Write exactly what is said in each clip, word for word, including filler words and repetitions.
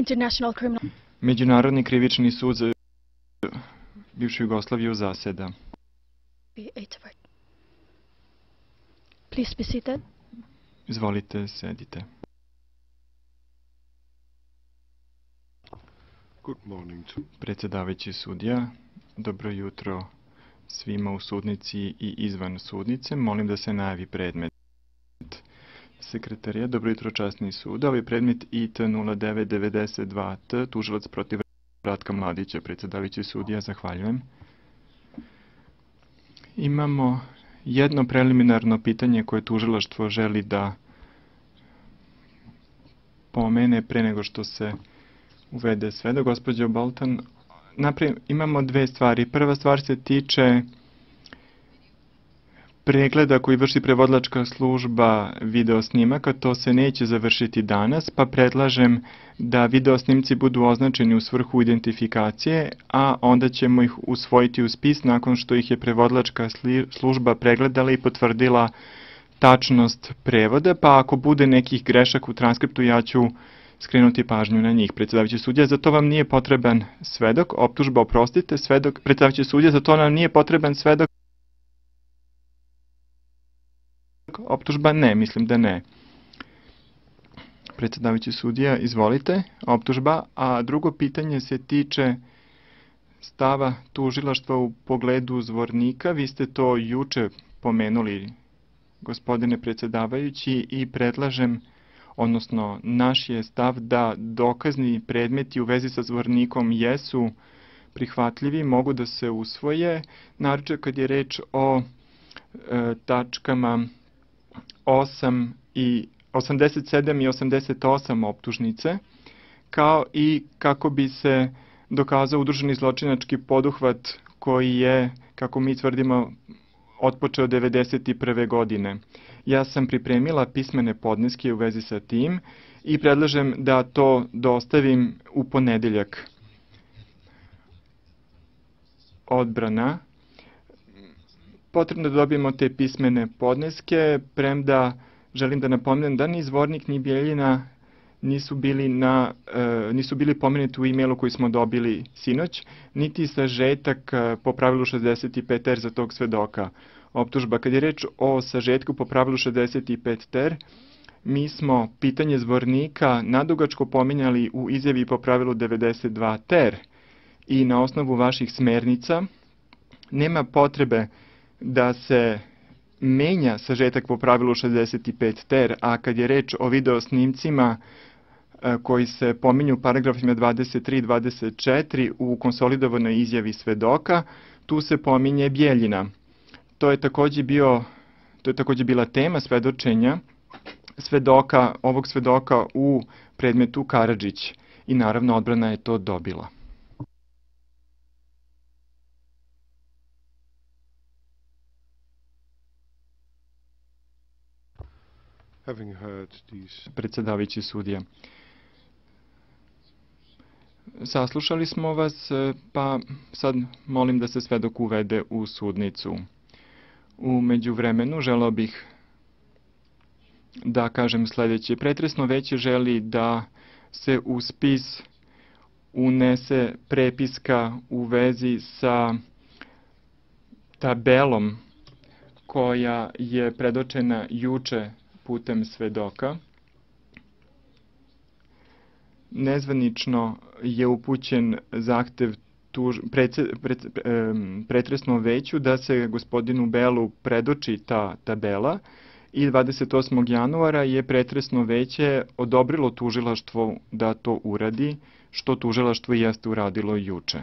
International Criminal Međunarodni krivični sud za bivšu Jugoslaviju zaseda. Please be seated. Izvolite, sedite. Good morning to Predsjedavajući sudija, dobro jutro svima u sudnici i izvan sudnice. Molim da se najavi predmet. Sekretarija, dobro jutro časni sud. Ovaj predmet I T nula devet devedeset dva T, tužilac protiv Ratka Mladića. Predsjedavajući sudija, zahvaljujem. Imamo jedno preliminarno pitanje koje tužilaštvo želi da pomene pre nego što se uvede sve. Da, gospođo Bolton, naprijed imamo dve stvari. Prva stvar se tiče pregleda koji vrši prevodlačka služba videosnimaka. To se neće završiti danas, pa predlažem da videosnimci budu označeni u svrhu identifikacije, a onda ćemo ih usvojiti u spis nakon što ih je prevodlačka služba pregledala i potvrdila tačnost prevoda, pa ako bude nekih grešaka u transkriptu, ja ću skrenuti pažnju na njih. Predsjedavajući sudija, za to vam nije potreban svedok, optužba, oprostite, svedok, predsjedavajući sudija, za to nam nije potreban svedok, optužba, ne, mislim da ne. Predsjedavajući sudija, izvolite, optužba, a drugo pitanje se tiče stava tužilaštva u pogledu Zvornika. Vi ste to juče pomenuli, gospodine predsjedavajući, i predlažem, odnosno naš je stav da dokazni predmeti u vezi sa Zvornikom jesu prihvatljivi, mogu da se usvoje, naročito kad je reč o e, tačkama osam i osamdeset sedam i osamdeset osam optužnice, kao i kako bi se dokazao udruženi zločinački poduhvat koji je, kako mi tvrdimo, otpočeo devedeset prve godine. Ja sam pripremila pismene podneske u vezi sa tim i predlažem da to dostavim u ponedeljak. Odbrana. Potrebno da dobijemo te pismene podneske, premda želim da napomenem da ni Zvornik ni Bijeljina nisu bili, na, e, nisu bili pomenuti u e-mailu koji smo dobili sinoć, niti sažetak po pravilu šezdeset pet ter za tog svedoka. Optužba, kad je reč o sažetku po pravilu šezdeset pet ter, mi smo pitanje Zvornika nadugačko pominjali u izjavi po pravilu devedeset dva ter i na osnovu vaših smernica nema potrebe da se menja sažetak po pravilu šezdeset pet ter, a kad je reč o videosnimcima koji se pominju u paragrafima dvadeset tri i dvadeset četiri u konsolidovanoj izjavi svedoka, tu se pominje Bijeljina. To je takođe bio, to je takođe bila tema svedočenja svedoka, ovog svedoka u predmetu Karadžić i naravno odbrana je to dobila. having heard these Predsjedavajući sudija. Saslušali smo vas, pa sad molim da se svedok uvede u sudnicu. U međuvremenu želeo bih da kažem sljedeće. Pretresno veće želi da se u spis unese prepiska u vezi sa tabelom koja je predočena juče putem svedoka. Nezvanično je upućen zahtev tuž, prece, pre, pretresnom veću da se gospodinu Belu predoči ta tabela i dvadeset osmog januara je pretresno veće odobrilo tužilaštvo da to uradi, što tužilaštvo jeste uradilo juče.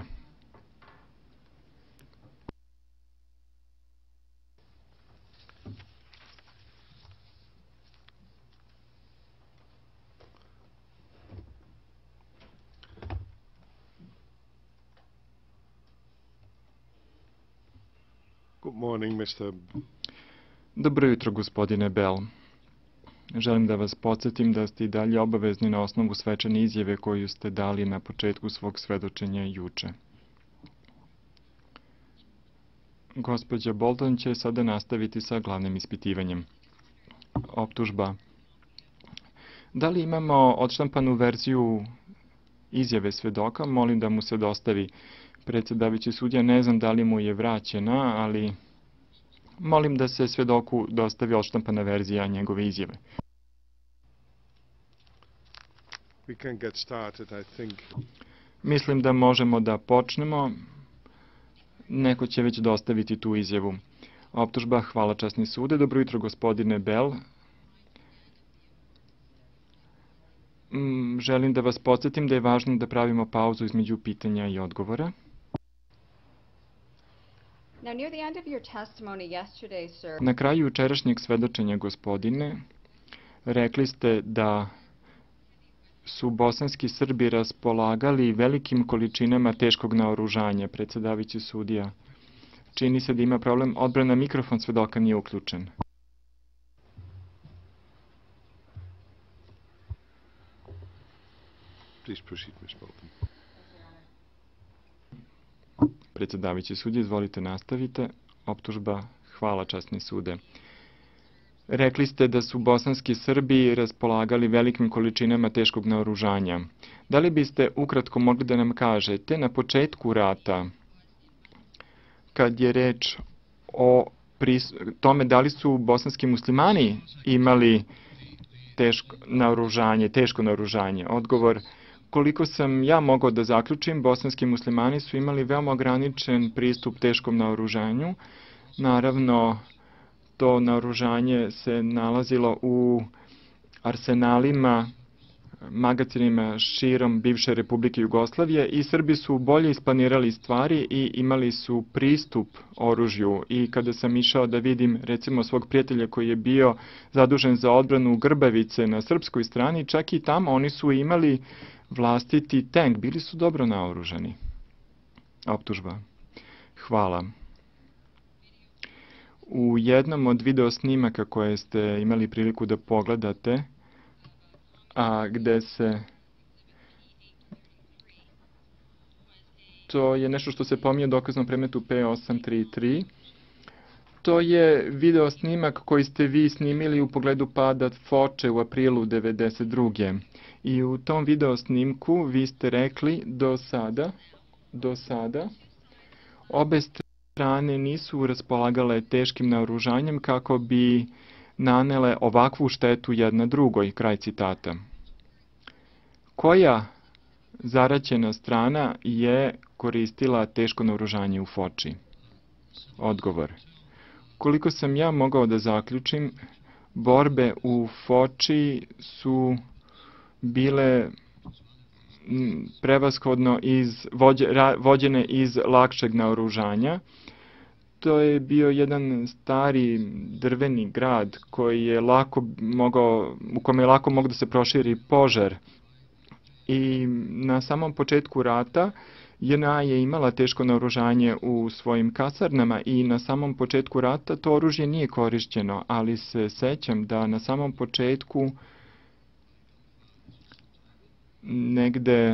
Good morning, mister Dobro jutro, gospodine Bell. Želim da vas podsjetim da ste i dalje obavezni na osnovu svečane izjave koju ste dali na početku svog svedočenja juče. Gospođa Bolton će sada nastaviti sa glavnim ispitivanjem. Optužba. Da li imamo odštampanu verziju izjave svedoka, molim da mu se dostavi predsjedavajući sudija. Ne znam da li mu je vraćena, ali molim da se svedoku dostavi odštampana verzija njegove izjave. We can get started, I think. Mislim da možemo da počnemo. Neko će već dostaviti tu izjavu. Optužba, hvala časni sude. Dobro jutro, gospodine Bell. Mm, želim da vas podsjetim da je važno da pravimo pauzu između pitanja i odgovora. Now, near the end of your testimony yesterday, sir, Na kraju jučerašnjeg svedočenja, gospodine, rekli ste da su bosanski Srbi raspolagali velikim količinama teškog naoružanja. Predsjedavajući sudija, čini se da ima problem. Odbrana, mikrofon svedoka nije uključen. Please proceed, Miz Bolton. Predsjedavajući sudija, izvolite nastavite. Optužba, hvala časni sude. Rekli ste da su bosanski Srbi raspolagali velikim količinama teškog naoružanja. Da li biste ukratko mogli da nam kažete na početku rata, kad je reč o tome da li su bosanski muslimani imali teško naoružanje, teško naoružanje? Odgovor, koliko sam ja mogao da zaključim, bosanski muslimani su imali veoma ograničen pristup teškom naoružanju. Naravno, to naoružanje se nalazilo u arsenalima, magacinima širom bivše Republike Jugoslavije i Srbi su bolje isplanirali stvari i imali su pristup oružju. I kada sam išao da vidim recimo svog prijatelja koji je bio zadužen za odbranu Grbavice na srpskoj strani, čak i tamo oni su imali vlastiti tank, bili su dobro naoružani. Optužba. Hvala. U jednom od video snimaka koje ste imali priliku da pogledate, a gde se to je nešto što se pominje u dokaznom predmetu P osam tri tri. To je video snimak koji ste vi snimili u pogledu pada Foče u aprilu devedeset druge. I u tom video snimku vi ste rekli do sada, do sada, obe strane nisu raspolagale teškim naoružanjem kako bi nanele ovakvu štetu jedna drugoj, kraj citata. Koja zaraćena strana je koristila teško naoružanje u Foči? Odgovor. Koliko sam ja mogao da zaključim, borbe u Foči su bile prevashodno iz, vođe, ra, vođene iz lakšeg naoružanja. To je bio jedan stari drveni grad koji je lako mogao, u kome je lako mogao da se proširi požar. I na samom početku rata J N A je imala teško naoružanje u svojim kasarnama i na samom početku rata to oružje nije korišćeno, ali se sećam da na samom početku negde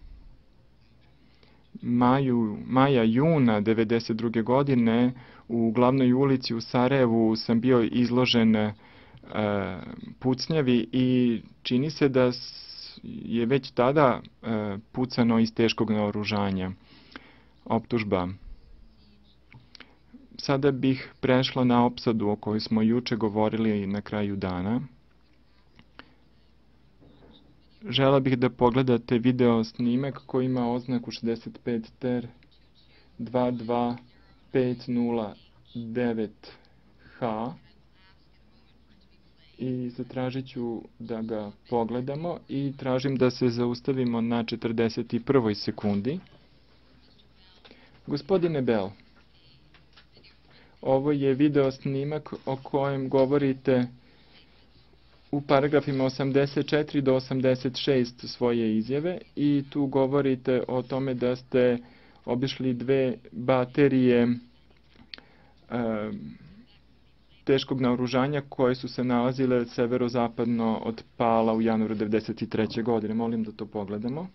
maju, maja, juna devedeset druge godine u glavnoj ulici u Sarajevu sam bio izložen e, pucnjavi i čini se da je već tada e, pucano iz teškog naoružanja. Optužba. Sada bih prešla na opsadu o kojoj smo juče govorili na kraju dana. Žela bih da pogledate video snimak koji ima oznaku šezdeset pet T E R dva dva pet nula devet H i zatražit ću da ga pogledamo i tražim da se zaustavimo na četrdeset prvoj sekundi. Gospodine Bell, ovo je video snimak o kojem govorite u paragrafima osamdeset četiri do osamdeset šest svoje izjave i tu govorite o tome da ste obišli dve baterije e, teškog naoružanja koje su se nalazile severozapadno od Pala u januaru devedeset treće godine. Molim da to pogledamo.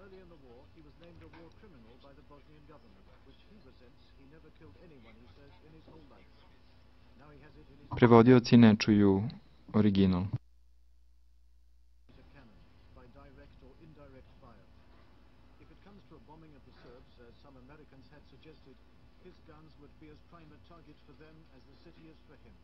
Early in the war, he was named a war criminal by the Bosnian government, which he resents. He never killed anyone, he says, in his whole life. Now he has it in his Prevodioci ne čuju original. cannon by direct or indirect fire. If it comes to a bombing of the Serbs, as some Americans had suggested, his guns would be as prime a target for them as the city is for him.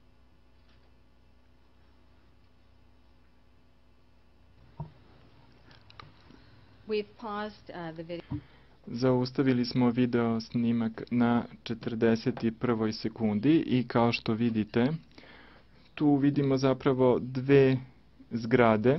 We've paused uh, the video. Zaustavili smo video snimak na četrdeset prvoj sekundi i kao što vidite, tu vidimo zapravo dve zgrade.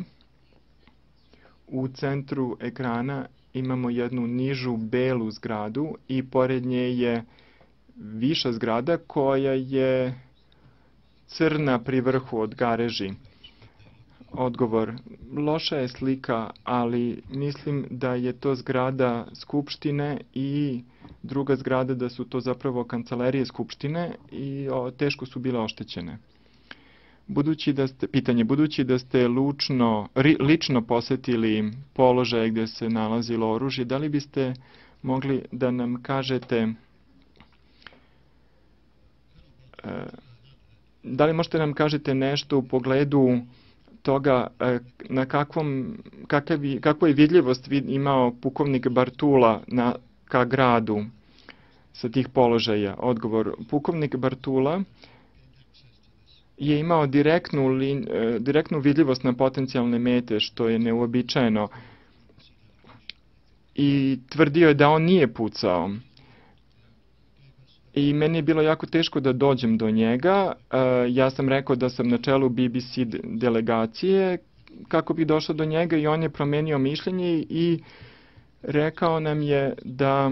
U centru ekrana imamo jednu nižu belu zgradu i pored nje je viša zgrada koja je crna pri vrhu od gareži. Odgovor, loša je slika, ali mislim da je to zgrada Skupštine i druga zgrada da su to zapravo kancelarije Skupštine i o, teško su bile oštećene. Budući da ste, pitanje, budući da ste lučno, ri, lično posetili položaje gdje se nalazilo oružje, da li biste mogli da nam kažete, e, da li možete nam kažete nešto u pogledu toga na kakvom, kakav, kakvu je vidljivost imao pukovnik Bartula na, ka gradu sa tih položaja? Odgovor, pukovnik Bartula je imao direktnu, lin, direktnu vidljivost na potencijalne mete, što je neuobičajeno. I tvrdio je da on nije pucao. I meni je bilo jako teško da dođem do njega. Ja sam rekao da sam na čelu B B C delegacije kako bi došao do njega i on je promenio mišljenje i rekao nam je da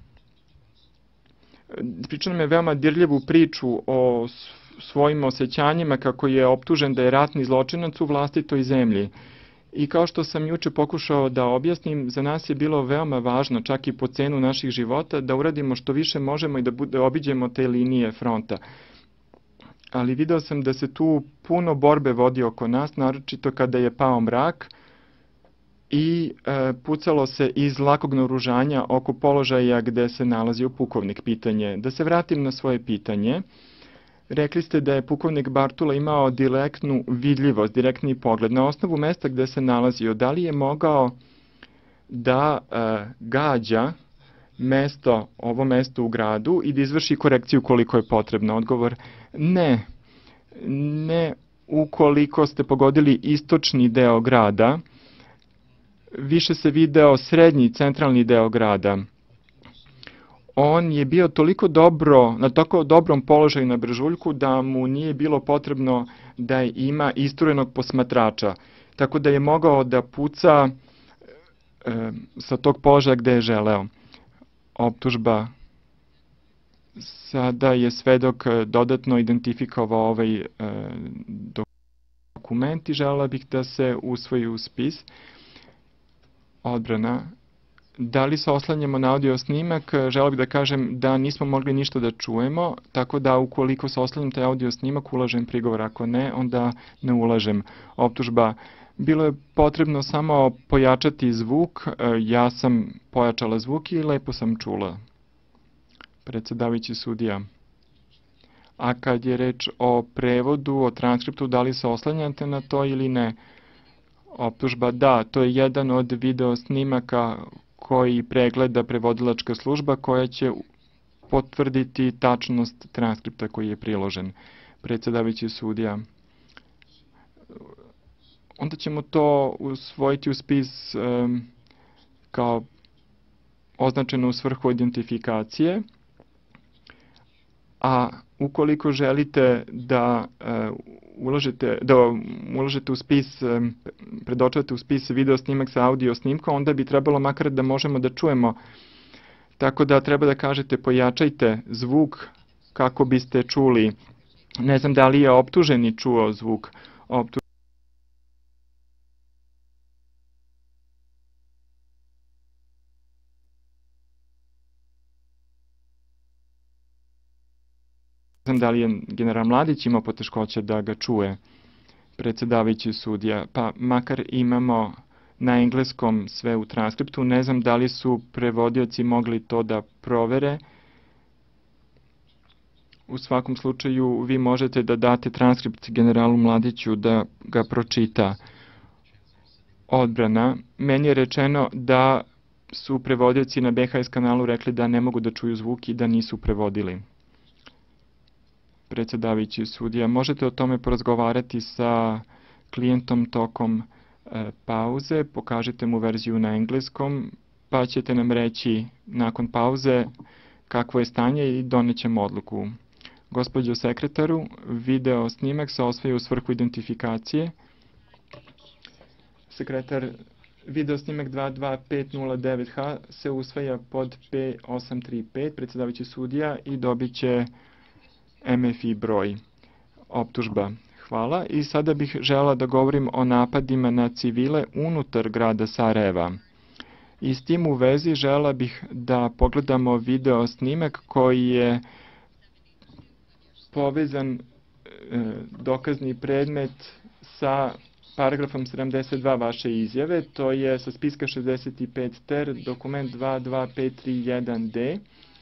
pričao nam je veoma dirljivu priču o svojim osjećanjima kako je optužen da je ratni zločinac u vlastitoj zemlji. I kao što sam juče pokušao da objasnim, za nas je bilo veoma važno, čak i po cenu naših života, da uradimo što više možemo i da, bude, da obiđemo te linije fronta. Ali video sam da se tu puno borbe vodi oko nas, naročito kada je pao mrak i e, pucalo se iz lakog naoružanja oko položaja gde se nalazio pukovnik. Pitanje. Da se vratim na svoje pitanje. Rekli ste da je pukovnik Bartula imao direktnu vidljivost, direktni pogled. Na osnovu mesta gde se nalazio, da li je mogao da e, gađa mesto, ovo mesto u gradu i da izvrši korekciju koliko je potrebno? Odgovor, ne. Ne ukoliko ste pogodili istočni deo grada, više se video srednji, centralni deo grada. On je bio toliko dobro, na tako dobrom položaju na brežuljku da mu nije bilo potrebno da ima isturenog posmatrača. Tako da je mogao da puca e, sa tog položaja gde je želeo. Optužba. Sada je svedok dodatno identifikovao ovaj e, dokument i želela bih da se usvoji u spis. Odbrana. Da li se oslanjamo na audio snimak? Želeo bih da kažem da nismo mogli ništa da čujemo, tako da ukoliko se oslanjam taj audio snimak, ulažem prigovor. Ako ne, onda ne ulažem. Optužba. Bilo je potrebno samo pojačati zvuk. Ja sam pojačala zvuk i lepo sam čula. Predsedavajući sudija. A kad je reč o prevodu, o transkriptu, da li se oslanjate na to ili ne? Optužba. Da, to je jedan od video snimaka koji pregleda prevodilačka služba koja će potvrditi tačnost transkripta koji je priložen. Predsedavajući sudija. Onda ćemo to usvojiti u spis um, kao označeno u svrhu identifikacije. A ukoliko želite da uh, ulažete, da ulažete u spis, um, predočate u spis video snimak sa audio snimkom, onda bi trebalo makar da možemo da čujemo. Tako da treba da kažete pojačajte zvuk kako biste čuli. Ne znam da li je optuženi čuo zvuk. Optu Ne znam da li je general Mladić imao poteškoće da ga čuje, predsedavajući sudija, pa makar imamo na engleskom sve u transkriptu. Ne znam da li su prevodioci mogli to da provere. U svakom slučaju vi možete da date transkript generalu Mladiću da ga pročita. Odbrana. Meni je rečeno da su prevodioci na B H S kanalu rekli da ne mogu da čuju zvuk i da nisu prevodili. Predsjedavajući sudija, možete o tome porazgovarati sa klijentom tokom e, pauze, pokažite mu verziju na engleskom, pa ćete nam reći nakon pauze kakvo je stanje i donećemo odluku. Gospođo sekretaru, video snimak se osvaja u svrhu identifikacije. Sekretar, video snimak dva dva pet nula devet H se usvaja pod P osam tri pet, predsjedavajući sudija, i dobit će M F I broj. Optužba. Hvala. I sada bih žela da govorim o napadima na civile unutar grada Sarajeva. I s tim u vezi žela bih da pogledamo video snimak koji je povezan e, dokazni predmet sa paragrafom sedamdeset dva vaše izjave, to je sa spiska šezdeset pet ter, dokument dva dva pet tri jedan D.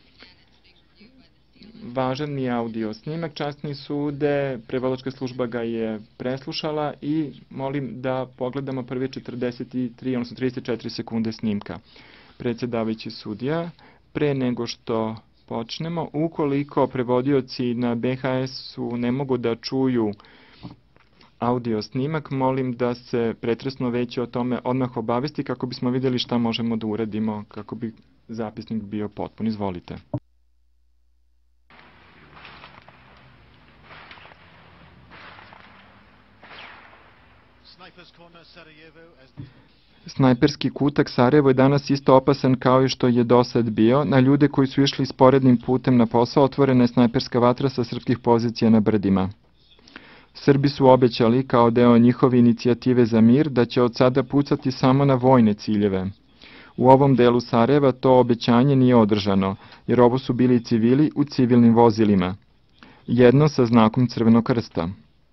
Važan mi je audio snimak, časni sude, prevodilačka služba ga je preslušala i molim da pogledamo prve četrdeset tri, odnosno trideset četiri sekunde snimka. Predsjedavajući sudija, pre nego što počnemo, ukoliko prevodioci na B H S-u ne mogu da čuju audio snimak, molim da se pretresno veće o tome odmah obavesti kako bismo vidjeli šta možemo da uradimo kako bi zapisnik bio potpun. Izvolite. Snajperski kutak Sarajevo je danas isto opasan kao i što je do sad bio. Na ljude koji su išli sporednim putem na posao otvorena je snajperska vatra sa srpskih pozicija na brdima. Srbi su obećali, kao deo njihove inicijative za mir, da će od sada pucati samo na vojne ciljeve. U ovom delu Sarajeva to obećanje nije održano, jer ovo su bili civili u civilnim vozilima. Jedno sa znakom Crvenog krsta.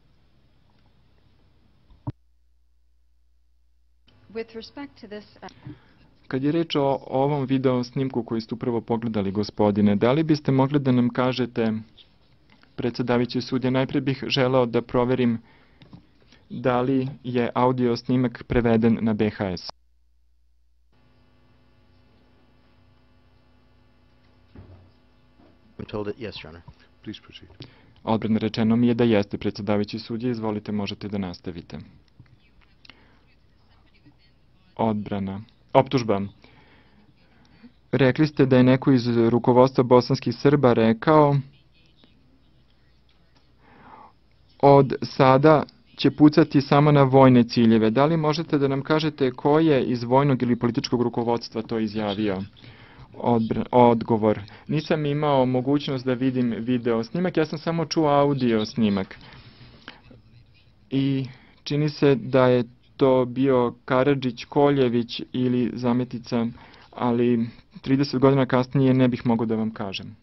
Kad je reč o ovom video snimku koji ste upravo pogledali, gospodine, da li biste mogli da nam kažete, predsjedavajući sudija, najprije bih želeo da proverim da li je audio snimak preveden na B H S. I'm told it, yes, Your Honor. Please proceed. Odbrana, rečeno mi je da jeste, predsjedavajući sudija, izvolite, možete da nastavite. Odbrana. Optužba. Rekli ste da je neko iz rukovodstva bosanskih Srba rekao od sada će pucati samo na vojne ciljeve. Da li možete da nam kažete ko je iz vojnog ili političkog rukovodstva to izjavio? Odbr odgovor. Nisam imao mogućnost da vidim video snimak, ja sam samo čuo audio snimak. I čini se da je to bio Karadžić, Koljević ili Zametica, ali trideset godina kasnije ne bih mogao da vam kažem.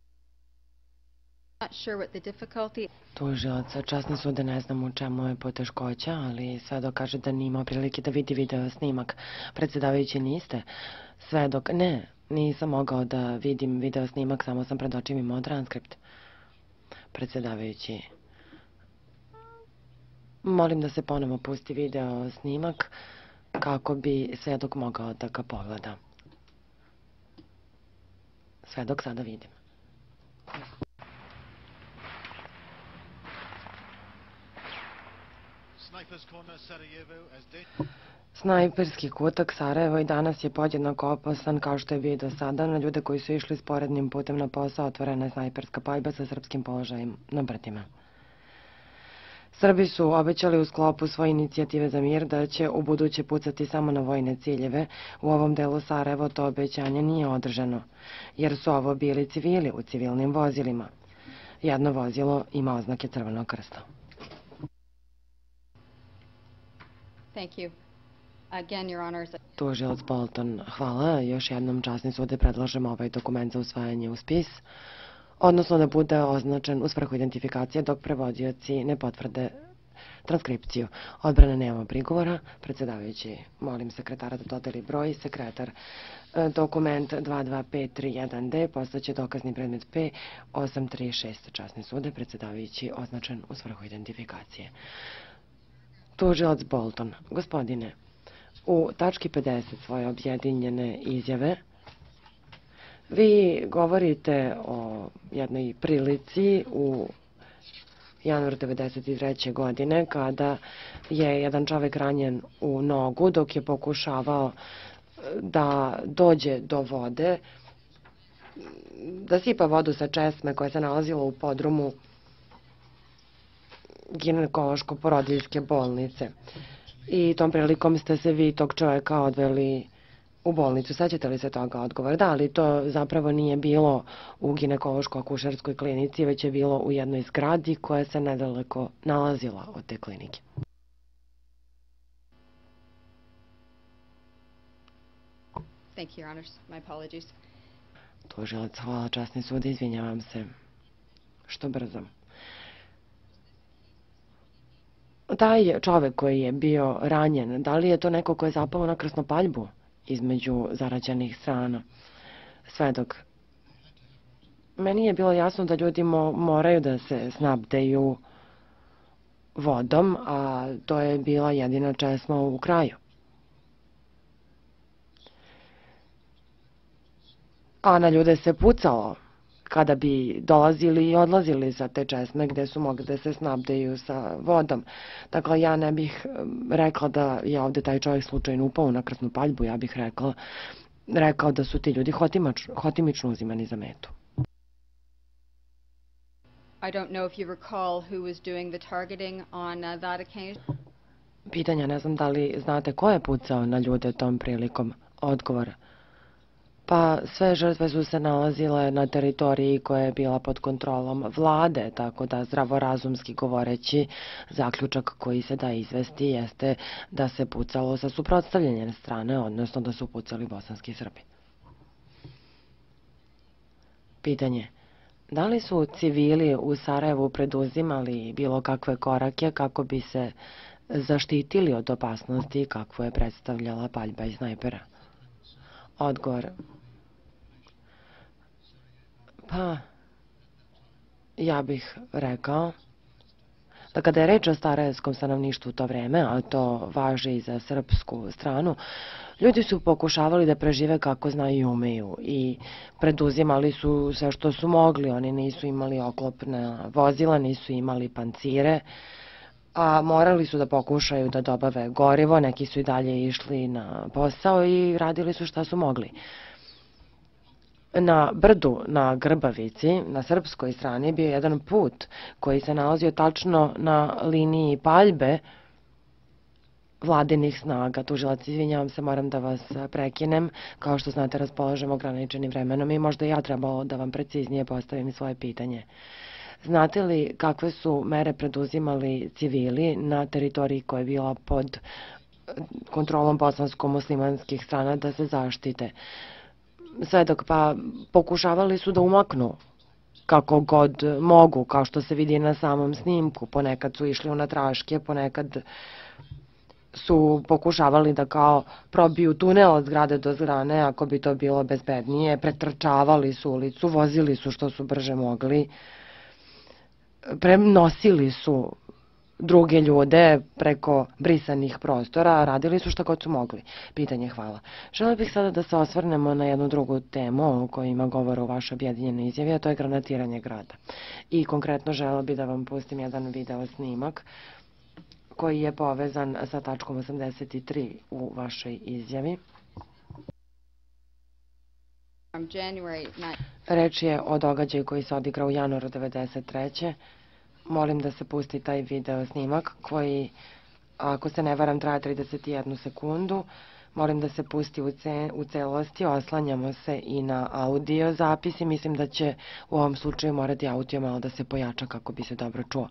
Tužilac, časni sude, ne znam u čemu je poteškoća, ali svedok kaže da nije imao prilike da vidi video snimak. Predsjedavajući, niste? Svedok, ne, nisam mogao da vidim video snimak, samo sam pred očima imao transkript. Predsjedavajući, molim da se ponovo pusti video snimak kako bi svedok mogao da ga pogleda. Svedok, sada vidim. Snajperski kutak Sarajevo i danas je podjednako opasan kao što je bio do sada. Na ljude koji su išli sporednim putem na posao otvorena je snajperska paljba sa srpskim položajem na brdima. Srbi su obećali u sklopu svoje inicijative za mir da će u buduće pucati samo na vojne ciljeve. U ovom delu Sarajevo to obećanje nije održano, jer su ovo bili civili u civilnim vozilima. Jedno vozilo ima oznake Crvenog krsta. Thank you. Again, Your Honors. Tužilac Bolton, hvala. Još jednom, časni sude, predlažem ovaj dokument za usvajanje u spis, odnosno da bude označen u svrhu identifikacije dok prevodioci ne potvrde transkripciju. Odbrane nemamo prigovora. Predsjedavajući, molim sekretara da dodeli broj. Sekretar, dokument dva dva pet tri jedan D postaće dokazni predmet P osam tri šest. Časni sude, predsjedavajući označen u svrhu identifikacije. Tužilac Bolton. Gospodine, u tački pedeset svoje objedinjene izjave vi govorite o jednoj prilici u januaru devedeset treće. godine kada je jedan čovek ranjen u nogu dok je pokušavao da dođe do vode, da sipa vodu sa česme koja se nalazila u podrumu ginekološko-porodiljske bolnice. I tom prilikom ste se vi tog čoveka odveli u bolnicu. Sećate li se toga? Odgovor da, ali to zapravo nije bilo u ginekološko-akušerskoj klinici, već je bilo u jednoj zgradi koja se nedaleko nalazila od te klinike. Thank you, Your Honors. My apologies. Tužilac, hvala, časni sud, izvinjavam se. Što brzo. Taj čovek koji je bio ranjen, da li je to neko ko je zapao na krasnopaljbu između zarađenih strana? Svedok. Meni je bilo jasno da ljudi moraju da se snabdeju vodom, a to je bila jedina česma u kraju. A na ljude se pucalo kada bi dolazili i odlazili sa te česme gde su mogli da se snabdeju sa vodom. Dakle, ja ne bih rekla da je ovde taj čovjek slučajno upao na krasnu paljbu, ja bih rekla, rekao da su ti ljudi hotimač, hotimično uzimani za metu. I don't know if you recall who was doing the targeting on uh, that occasion. Pitanja, ne znam da li znate ko je pucao na ljude tom prilikom. Odgovor. Pa sve žrtve su se nalazile na teritoriji koja je bila pod kontrolom vlade, tako da zdravorazumski govoreći zaključak koji se da izvesti jeste da se pucalo sa suprotstavljene strane, odnosno da su pucali bosanski Srbi. Pitanje. Da li su civili u Sarajevu preduzimali bilo kakve korake kako bi se zaštitili od opasnosti kakvu je predstavljala paljba iz snajpera? Odgovor. Pa, ja bih rekao da kada je reč o sarajevskom stanovništvu u to vreme, a to važi i za srpsku stranu, ljudi su pokušavali da prežive kako znaju i umeju i preduzimali su sve što su mogli. Oni nisu imali oklopna vozila, nisu imali pancire, a morali su da pokušaju da dobave gorivo, neki su i dalje išli na posao i radili su šta su mogli. Na brdu, na Grbavici, na srpskoj strani, bio jedan put koji se nalazio tačno na liniji paljbe vladinih snaga. Tužilac, izvinjavam se, moram da vas prekinem. Kao što znate, raspolažem ograničenim vremenom i možda ja trebalo da vam preciznije postavim svoje pitanje. Znate li kakve su mere preduzimali civili na teritoriji koja je bila pod kontrolom bosansko-muslimanskih strana da se zaštite? Svedok, pa pokušavali su da umaknu kako god mogu, kao što se vidi na samom snimku. Ponekad su išli u natraške, ponekad su pokušavali da kao probiju tunel od zgrade do zgrane, ako bi to bilo bezbednije. Pretrčavali su ulicu, vozili su što su brže mogli. Prenosili su druge ljude preko brisanih prostora, radili su šta god su mogli. Pitanje, hvala. Želeo bih sada da se osvrnemo na jednu drugu temu o kojoj ima govora u vašoj objedinjenoj izjavi, a to je granatiranje grada. I konkretno želeo bih da vam pustim jedan video snimak koji je povezan sa tačkom osamdeset tri u vašoj izjavi. Reč je o događaju koji se odigrao u januaru devedeset treće. Molim da se pusti taj video snimak koji, ako se ne varam, traje trideset jednu sekundu. Molim da se pusti u, ce, u celosti, oslanjamo se i na audio zapis i mislim da će u ovom slučaju morati audio malo da se pojača kako bi se dobro čuo.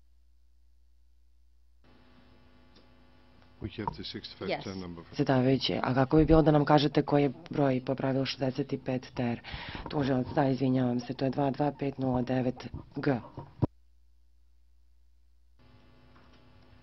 Predsedavajući, a kako bi bilo da nam kažete koji je broj po pravilu šezdeset pet T R? Tužilac, da, izvinjavam se, to je dva dva pet nula devet G.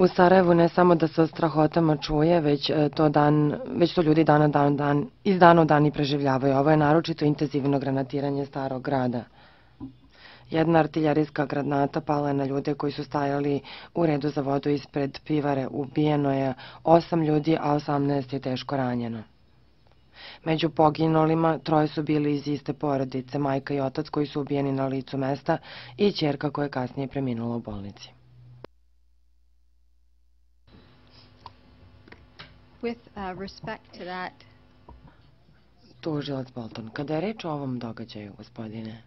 U Sarajevu ne samo da se o strahotama čuje, već e, to, dan, već to ljudi dan, dan, dan, iz dana u dan i preživljavaju. Ovo je naročito intenzivno granatiranje starog grada. Jedna artiljerijska granata pala je na ljude koji su stajali u redu za vodu ispred pivare. Ubijeno je osam ljudi, a osamnaest je teško ranjeno. Među poginulima troje su bili iz iste porodice, majka i otac koji su ubijeni na licu mesta i ćerka koja je kasnije preminula u bolnici. With uh, respect to that, Tužilac Bolton, kada je reč o ovom događaju, gospodine,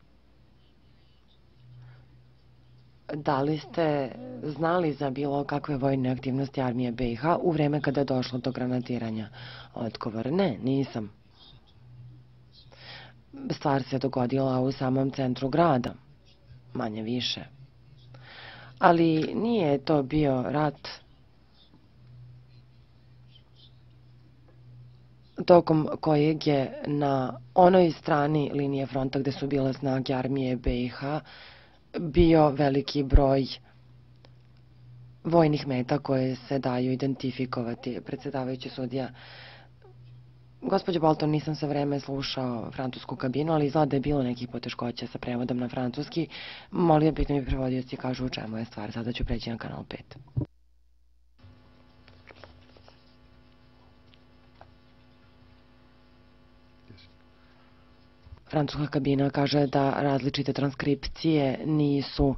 da li ste znali za bilo kakve vojne aktivnosti armije B i H u vreme kada je došlo do granatiranja? Odgovor, ne, nisam. Stvar se dogodila u samom centru grada, manje više. Ali nije to bio rat tokom kojeg je na onoj strani linije fronta gde su bile snage armije B i H bio veliki broj vojnih meta koje se daju identifikovati. Predsjedavajući sudija, gospođo Bolton, nisam sa vreme slušao francusku kabinu, ali izgleda da je bilo nekih poteškoća sa prevodom na francuski. Molio bih da mi prevodioci kažu u čemu je stvar. Sada ću preći na kanal pet. Francuska kabina kaže da različite transkripcije nisu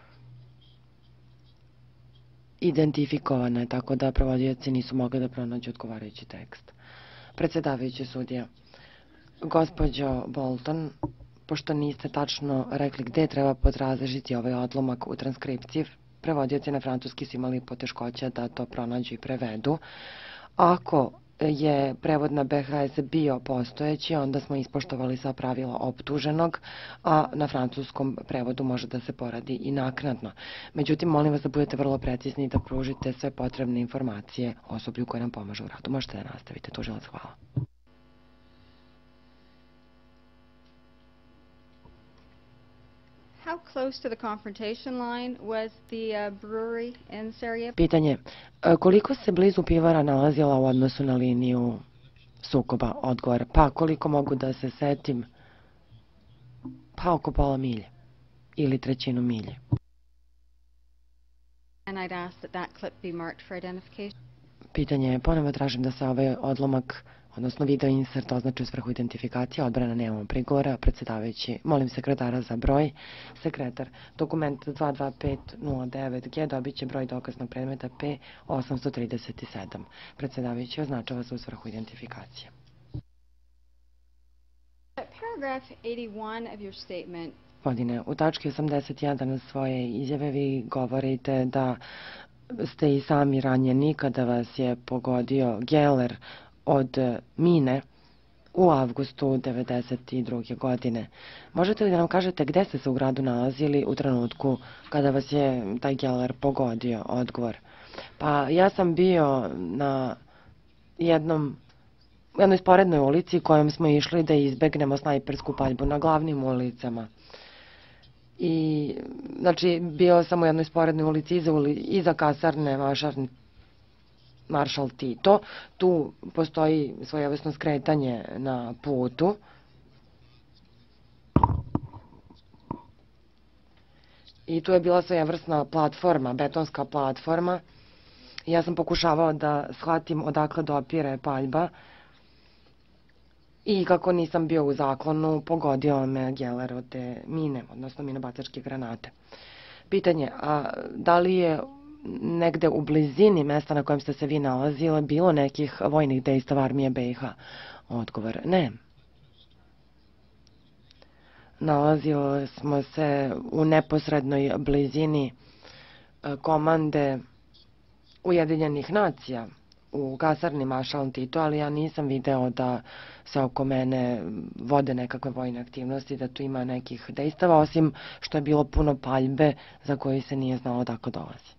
identifikovane, tako da prevodioci nisu mogli da pronađu odgovarajući tekst. Predsjedavajući sudija, gospođo Bolton, pošto niste tačno rekli gde treba podrazličiti ovaj odlomak u transkripciji, prevodioci na francuski su imali poteškoća da to pronađu i prevedu. Ako je prevod na B H S bio postojeći, onda smo ispoštovali sva pravila optuženog, a na francuskom prevodu može da se poradi i naknadno. Međutim, molim vas da budete vrlo precizni i da pružite sve potrebne informacije osoblju koje nam pomaže u radu. Možete da nastavite. Tužilac, hvala. how close to the confrontation line was the uh, brewery in Sarajevo? Pitanje, e, koliko se blizu pivara nalazila u odnosu na liniju sukoba? Odgovor, pa koliko mogu da se setim, pa oko pola milje ili trećinu milje. And I'd ask that that clip be marked for identification. Pitanje je, ponovo tražim da se ovaj odlomak, odnosno video insert, označi u svrhu identifikacije. Odbrana, nemamo prigovora. Predsjedavajući, molim sekretara za broj. Sekretar, dokument dva dva pet nula devet G dobit će broj dokaznog predmeta P osamsto trideset sedam. Predsjedavajući, označava se u svrhu identifikacije. Paragraph eighty-one of your statement. Gospodine, u tački osamdeset jedan svoje izjave vi govorite da ste i sami ranjeni kada vas je pogodio geler od mine u avgustu devedeset druge godine. Možete li da nam kažete gde ste se u gradu nalazili u trenutku kada vas je taj geler pogodio? Odgovor. Pa ja sam bio na jednom u jednoj sporednoj ulici kojom smo išli da izbegnemo snajpersku paljbu na glavnim ulicama. I, znači, bio sam u jednoj sporednoj ulici iza, uli, iza kasarne Mašarni, Maršal Tito. Tu postoji svojevrsno skretanje na putu. I tu je bila svojevrsna platforma, betonska platforma. Ja sam pokušavao da shvatim odakle dopire paljba. I kako nisam bio u zaklonu, pogodio me geler od te mine, odnosno minobacačke granate. Pitanje, a da li je negde u blizini mesta na kojem ste se vi nalazile bilo nekih vojnih dejstava armije B i H? Odgovor, ne. Nalazili smo se u neposrednoj blizini komande Ujedinjenih nacija u kasarni Maršal Tito, ali ja nisam video da se oko mene vode nekakve vojne aktivnosti, da tu ima nekih dejstava, osim što je bilo puno paljbe za koje se nije znalo odakle dolazi.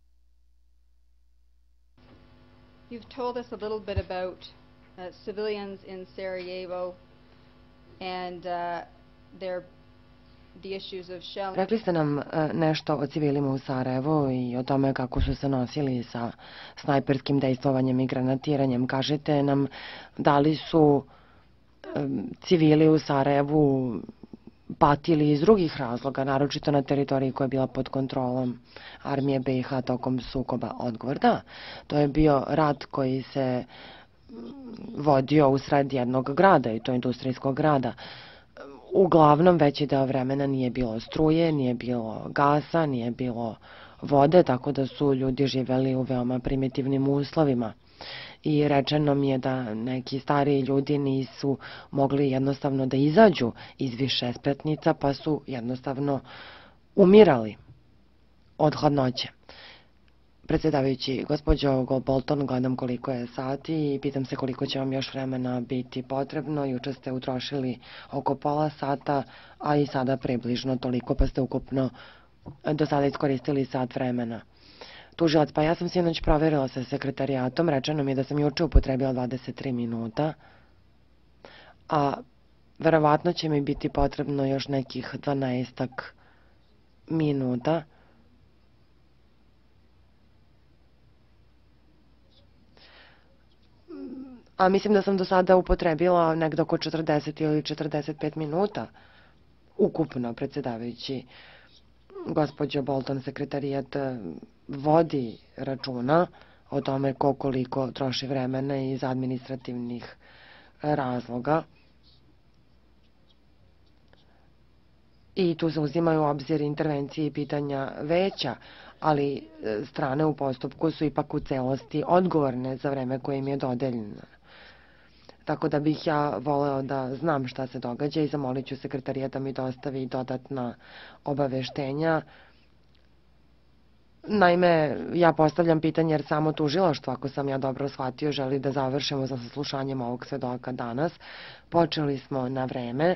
You've told us a little bit about uh, civilians in Sarajevo and uh, their the issues of shell. Rekli ste nam e, nešto o civilima u Sarajevu i o tome kako su se nosili sa snajperskim dejstvovanjem i granatiranjem. Kažete nam da li su e, civili u Sarajevu patili iz drugih razloga, naročito na teritoriji koja je bila pod kontrolom armije be i ha tokom sukoba? Odgovor da. To je bio rat koji se vodio usred jednog grada, i to industrijskog grada. Uglavnom, veći deo vremena nije bilo struje, nije bilo gasa, nije bilo vode, tako da su ljudi živeli u veoma primitivnim uslovima. I rečeno mi je da neki stariji ljudi nisu mogli jednostavno da izađu iz više spratnica, pa su jednostavno umirali od hladnoće. Predsjedavajući, gospođo Bolton, gledam koliko je sati i pitam se koliko će vam još vremena biti potrebno. Juče ste utrošili oko pola sata, a i sada približno toliko, pa ste ukupno do sada iskoristili sat vremena. Tužilac, pa ja sam sinoć proverila sa sekretarijatom, rečeno mi je da sam juče upotrebila dvadeset tri minuta, a verovatno će mi biti potrebno još nekih dvanaestak minuta. A mislim da sam do sada upotrebila negdje oko četrdeset ili četrdeset pet minuta ukupno, predsjedavajući. Gospođo Bolton, sekretarijat vodi računa o tome ko koliko troši vremena iz administrativnih razloga. I tu se uzimaju u obzir intervencije i pitanja veća, ali strane u postupku su ipak u celosti odgovorne za vreme koje im je dodeljeno. Tako da bih ja voleo da znam šta se događa i zamolit ću sekretarijat da mi dostavi dodatna obaveštenja. Naime, ja postavljam pitanje jer samo tužilaštvo, ako sam ja dobro shvatio, želi da završimo sa saslušanjem ovog svedoka danas. Počeli smo na vreme.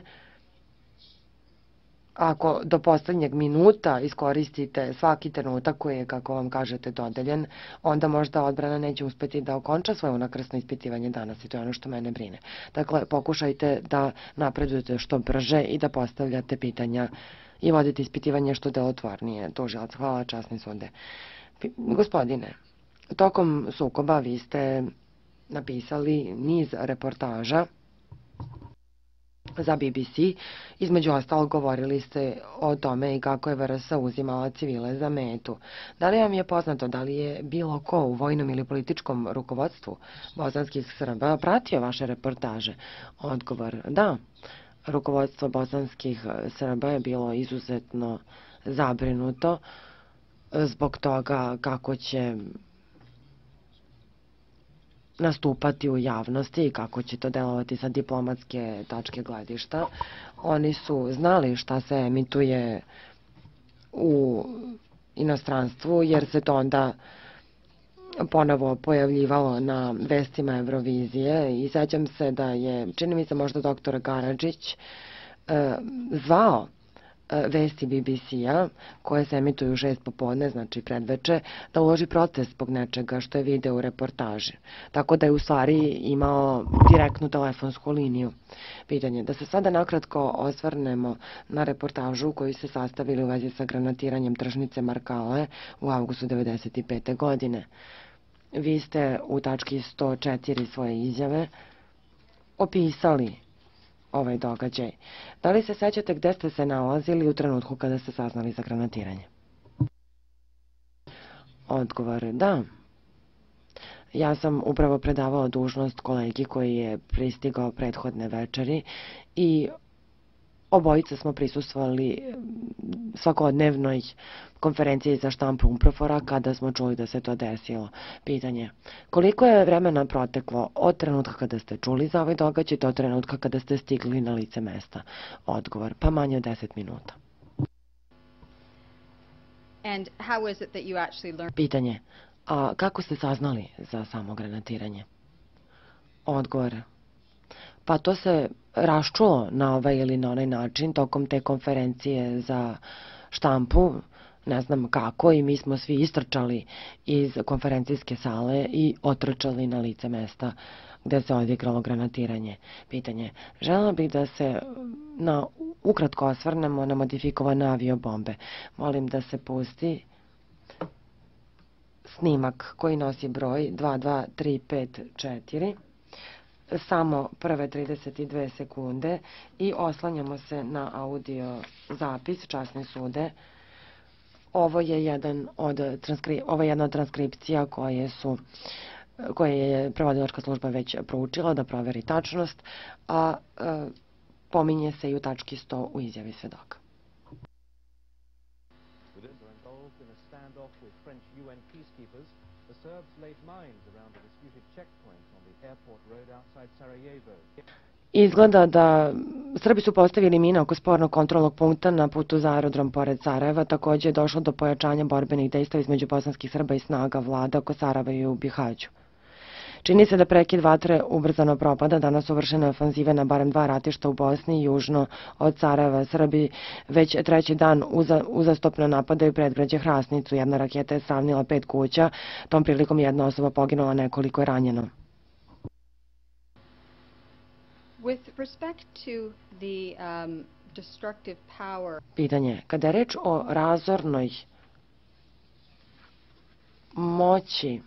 Ako do poslednjeg minuta iskoristite svaki trenutak koji je, kako vam kažete, dodeljen, onda možda odbrana neće uspeti da okonča svoje unakrsno ispitivanje danas i to je ono što mene brine. Dakle, pokušajte da napredujete što brže i da postavljate pitanja i vodite ispitivanje što delotvornije. Tužilac, hvala, časni sude. Gospodine, tokom sukoba vi ste napisali niz reportaža za be be ce. Između ostalog govorili ste o tome i kako je ve er es uzimala civile za metu. Da li vam je poznato da li je bilo ko u vojnom ili političkom rukovodstvu bosanskih Srba pratio vaše reportaže? Odgovor, da. Rukovodstvo bosanskih Srba je bilo izuzetno zabrinuto zbog toga kako će nastupati u javnosti i kako će to delovati sa diplomatske tačke gledišta. Oni su znali šta se emituje u inostranstvu, jer se to onda ponovo pojavljivalo na vestima Eurovizije i sećam se da je, čini mi se možda doktor Garadžić, zvao vesti be be ce-a, koje se emituju u šest popodne, znači predveče, da uloži protest zbog nečega što je video u reportaži. Tako da je u stvari imao direktnu telefonsku liniju. Pitanje, da se sada nakratko osvrnemo na reportažu koju se sastavili u vezi sa granatiranjem tržnice Markale u avgustu devedeset pete. godine. Vi ste u tački sto četiri svoje izjave opisali ovaj događaj. Da li se sećate gde ste se nalazili u trenutku kada ste saznali za granatiranje? Odgovor, da. Ja sam upravo predavao dužnost kolegi koji je pristigao prethodne večeri i obojica smo prisustvovali svakodnevnoj konferenciji za štampu Umprofora kada smo čuli da se to desilo. Pitanje, koliko je vremena proteklo od trenutka kada ste čuli za ovaj događaj do trenutka kada ste stigli na lice mesta? Odgovor, pa manje od deset minuta. And how is it that you actually learned? Pitanje, a kako ste saznali za samo granatiranje? Odgovor, pa to se raščulo na ovaj ili na onaj način tokom te konferencije za štampu. ne znam kako, i mi smo svi istrčali iz konferencijske sale i otrčali na lice mesta gde se odigralo granatiranje. Pitanje. Želela bih da se na, ukratko osvrnemo na modifikovane aviobombe. Molim da se pusti snimak koji nosi broj dva dva tri pet četiri. Samo prve trideset dve sekunde i oslanjamo se na audio zapis, časne sude. Ovo je jedan od transkri... Ovo je jedna od transkripcija koje su koje je prevodilačka služba već proučila da proveri tačnost, a e, pominje se i u tački sto u izjavi svedoka. Izgleda da Srbi su postavili mine oko spornog kontrolnog punkta na putu za aerodrom pored Sarajeva. Takođe je došlo do pojačanja borbenih dejstava između bosanskih Srba i snaga vlada oko Sarajeva i u Bihaću. Čini se da prekid vatre ubrzano propada. Danas su vršene ofanzive na barem dva ratišta u Bosni i južno od Sarajeva. Srbi već treći dan uza, uzastopno napadaju predgrađe Hrasnicu. Jedna raketa je sravnila pet kuća. Tom prilikom jedna osoba poginula, nekoliko je ranjeno. With respect to the um, destructive power... Pitanje. Kada je reč o razornoj moći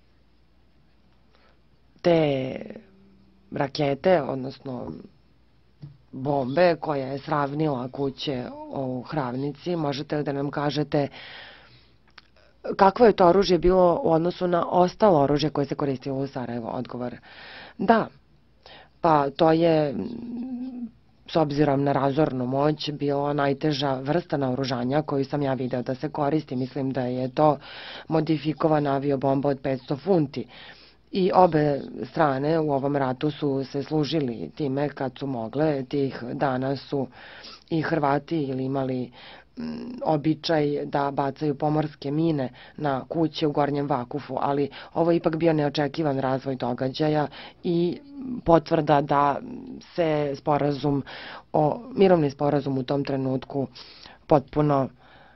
te rakete, odnosno bombe koja je sravnila kuće u Hravnici, možete li da nam kažete kakvo je to oružje bilo u odnosu na ostalo oružje koje se koristilo u Sarajevo? Odgovor. Da, pa to je s obzirom na razornu moć bila najteža vrsta naoružanja koju sam ja video da se koristi. Mislim da je to modifikovana aviobomba od petsto funti. I obe strane u ovom ratu su se služili time kad su mogle. Tih dana su i Hrvati ili imali običaj da bacaju pomorske mine na kuće u Gornjem Vakufu, ali ovo je ipak bio neočekivan razvoj događaja i potvrda da se sporazum o, mirovni sporazum u tom trenutku potpuno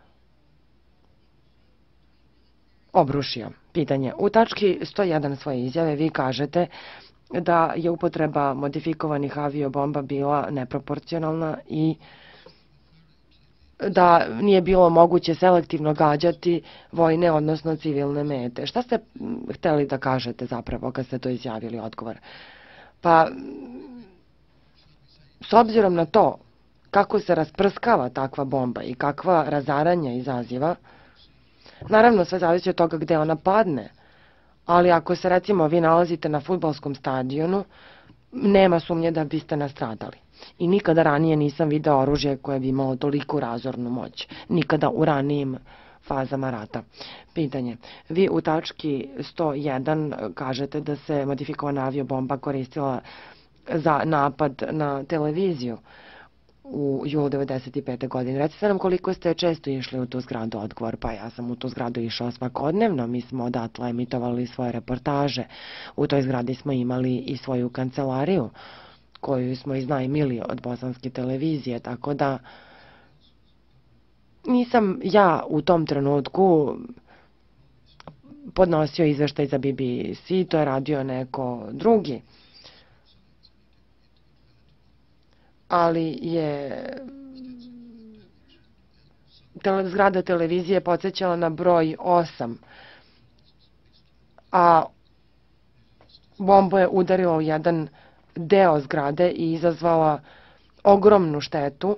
obrušio. Pitanje. U tački sto jedan svoje izjave vi kažete da je upotreba modifikovanih aviobomba bila neproporcionalna i da nije bilo moguće selektivno gađati vojne, odnosno civilne mete. Šta ste hteli da kažete zapravo kad ste to izjavili? Odgovor. Pa, s obzirom na to kako se rasprskava takva bomba i kakva razaranja izaziva, naravno sve zavisi od toga gde ona padne, ali ako se recimo vi nalazite na fudbalskom stadionu, nema sumnje da biste nastradali. I nikada ranije nisam video oružje koje bi imalo toliku razornu moć. Nikada u ranijim fazama rata. Pitanje. Vi u tački sto jedan kažete da se modifikovana aviobomba koristila za napad na televiziju u julu devedeset pete. godine. Recite nam koliko ste često išli u tu zgradu? Odgovor. Pa ja sam u tu zgradu išao svakodnevno. Mi smo odatle emitovali svoje reportaže. U toj zgradi smo imali i svoju kancelariju koju smo iznajmili od bosanske televizije, tako da nisam ja u tom trenutku podnosio izveštaj za B B C, to je radio neko drugi. Ali je tele, zgrada televizije podsjećala na broj osam, a bomba je udarila u jedan deo zgrade i izazvala ogromnu štetu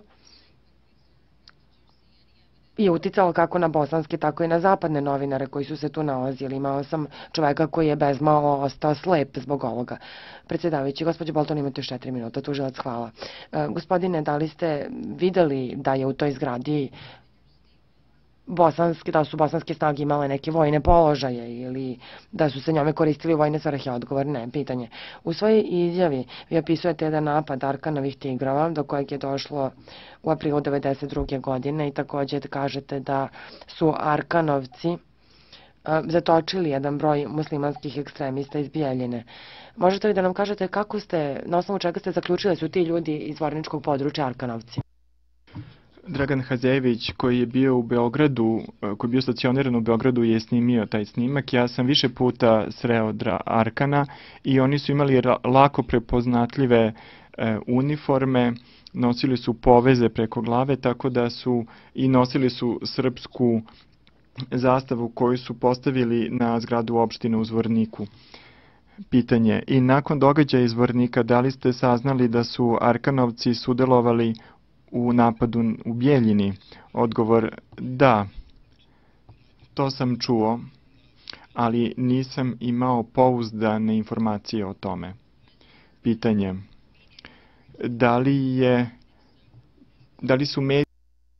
i uticala kako na bosanske, tako i na zapadne novinare koji su se tu nalazili. Imao sam čoveka koji je bezmalo ostao slep zbog ovoga. Predsjedavajući, gospođo Bolton, imate još četiri minuta. Tužilac, hvala. E, gospodine, da li ste videli da je u toj zgradi bosanski, da su bosanske snage imale neke vojne položaje ili da su se njome koristili vojne svrhe? Odgovor ne. Pitanje. U svojoj izjavi vi opisujete jedan napad Arkanovih tigrova do kojeg je došlo u aprilu devedeset druge. godine i također kažete da su Arkanovci a, zatočili jedan broj muslimanskih ekstremista iz Bijeljine. Možete li da nam kažete kako ste, na osnovu čega ste zaključili su ti ljudi iz vorničkog područja Arkanovci? Dragan Hazević koji je bio u Beogradu, koji je bio stacioniran u Beogradu je snimio taj snimak. Ja sam više puta sreo Arkana i oni su imali lako prepoznatljive e, uniforme, nosili su poveze preko glave, tako da su i nosili su srpsku zastavu koju su postavili na zgradu opštine u Zvorniku. Pitanje. I nakon događaja iz Zvornika, da li ste saznali da su Arkanovci sudelovali u napadu u Bijeljini? Odgovor, da, to sam čuo, ali nisam imao pouzdane informacije o tome. Pitanje, da li je, da li su mediji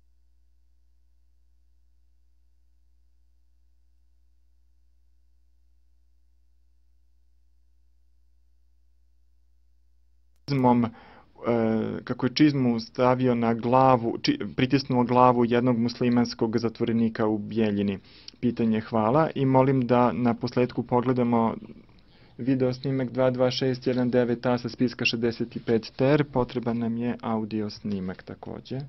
kako je čizmu stavio na glavu, či, pritisnuo glavu jednog muslimanskog zatvorenika u Bijeljini. Pitanje, hvala, i molim da na posledku pogledamo video snimak dva dva šest jedan devet a sa spiska šezdeset pet ter. Potreban nam je audio snimak takođe.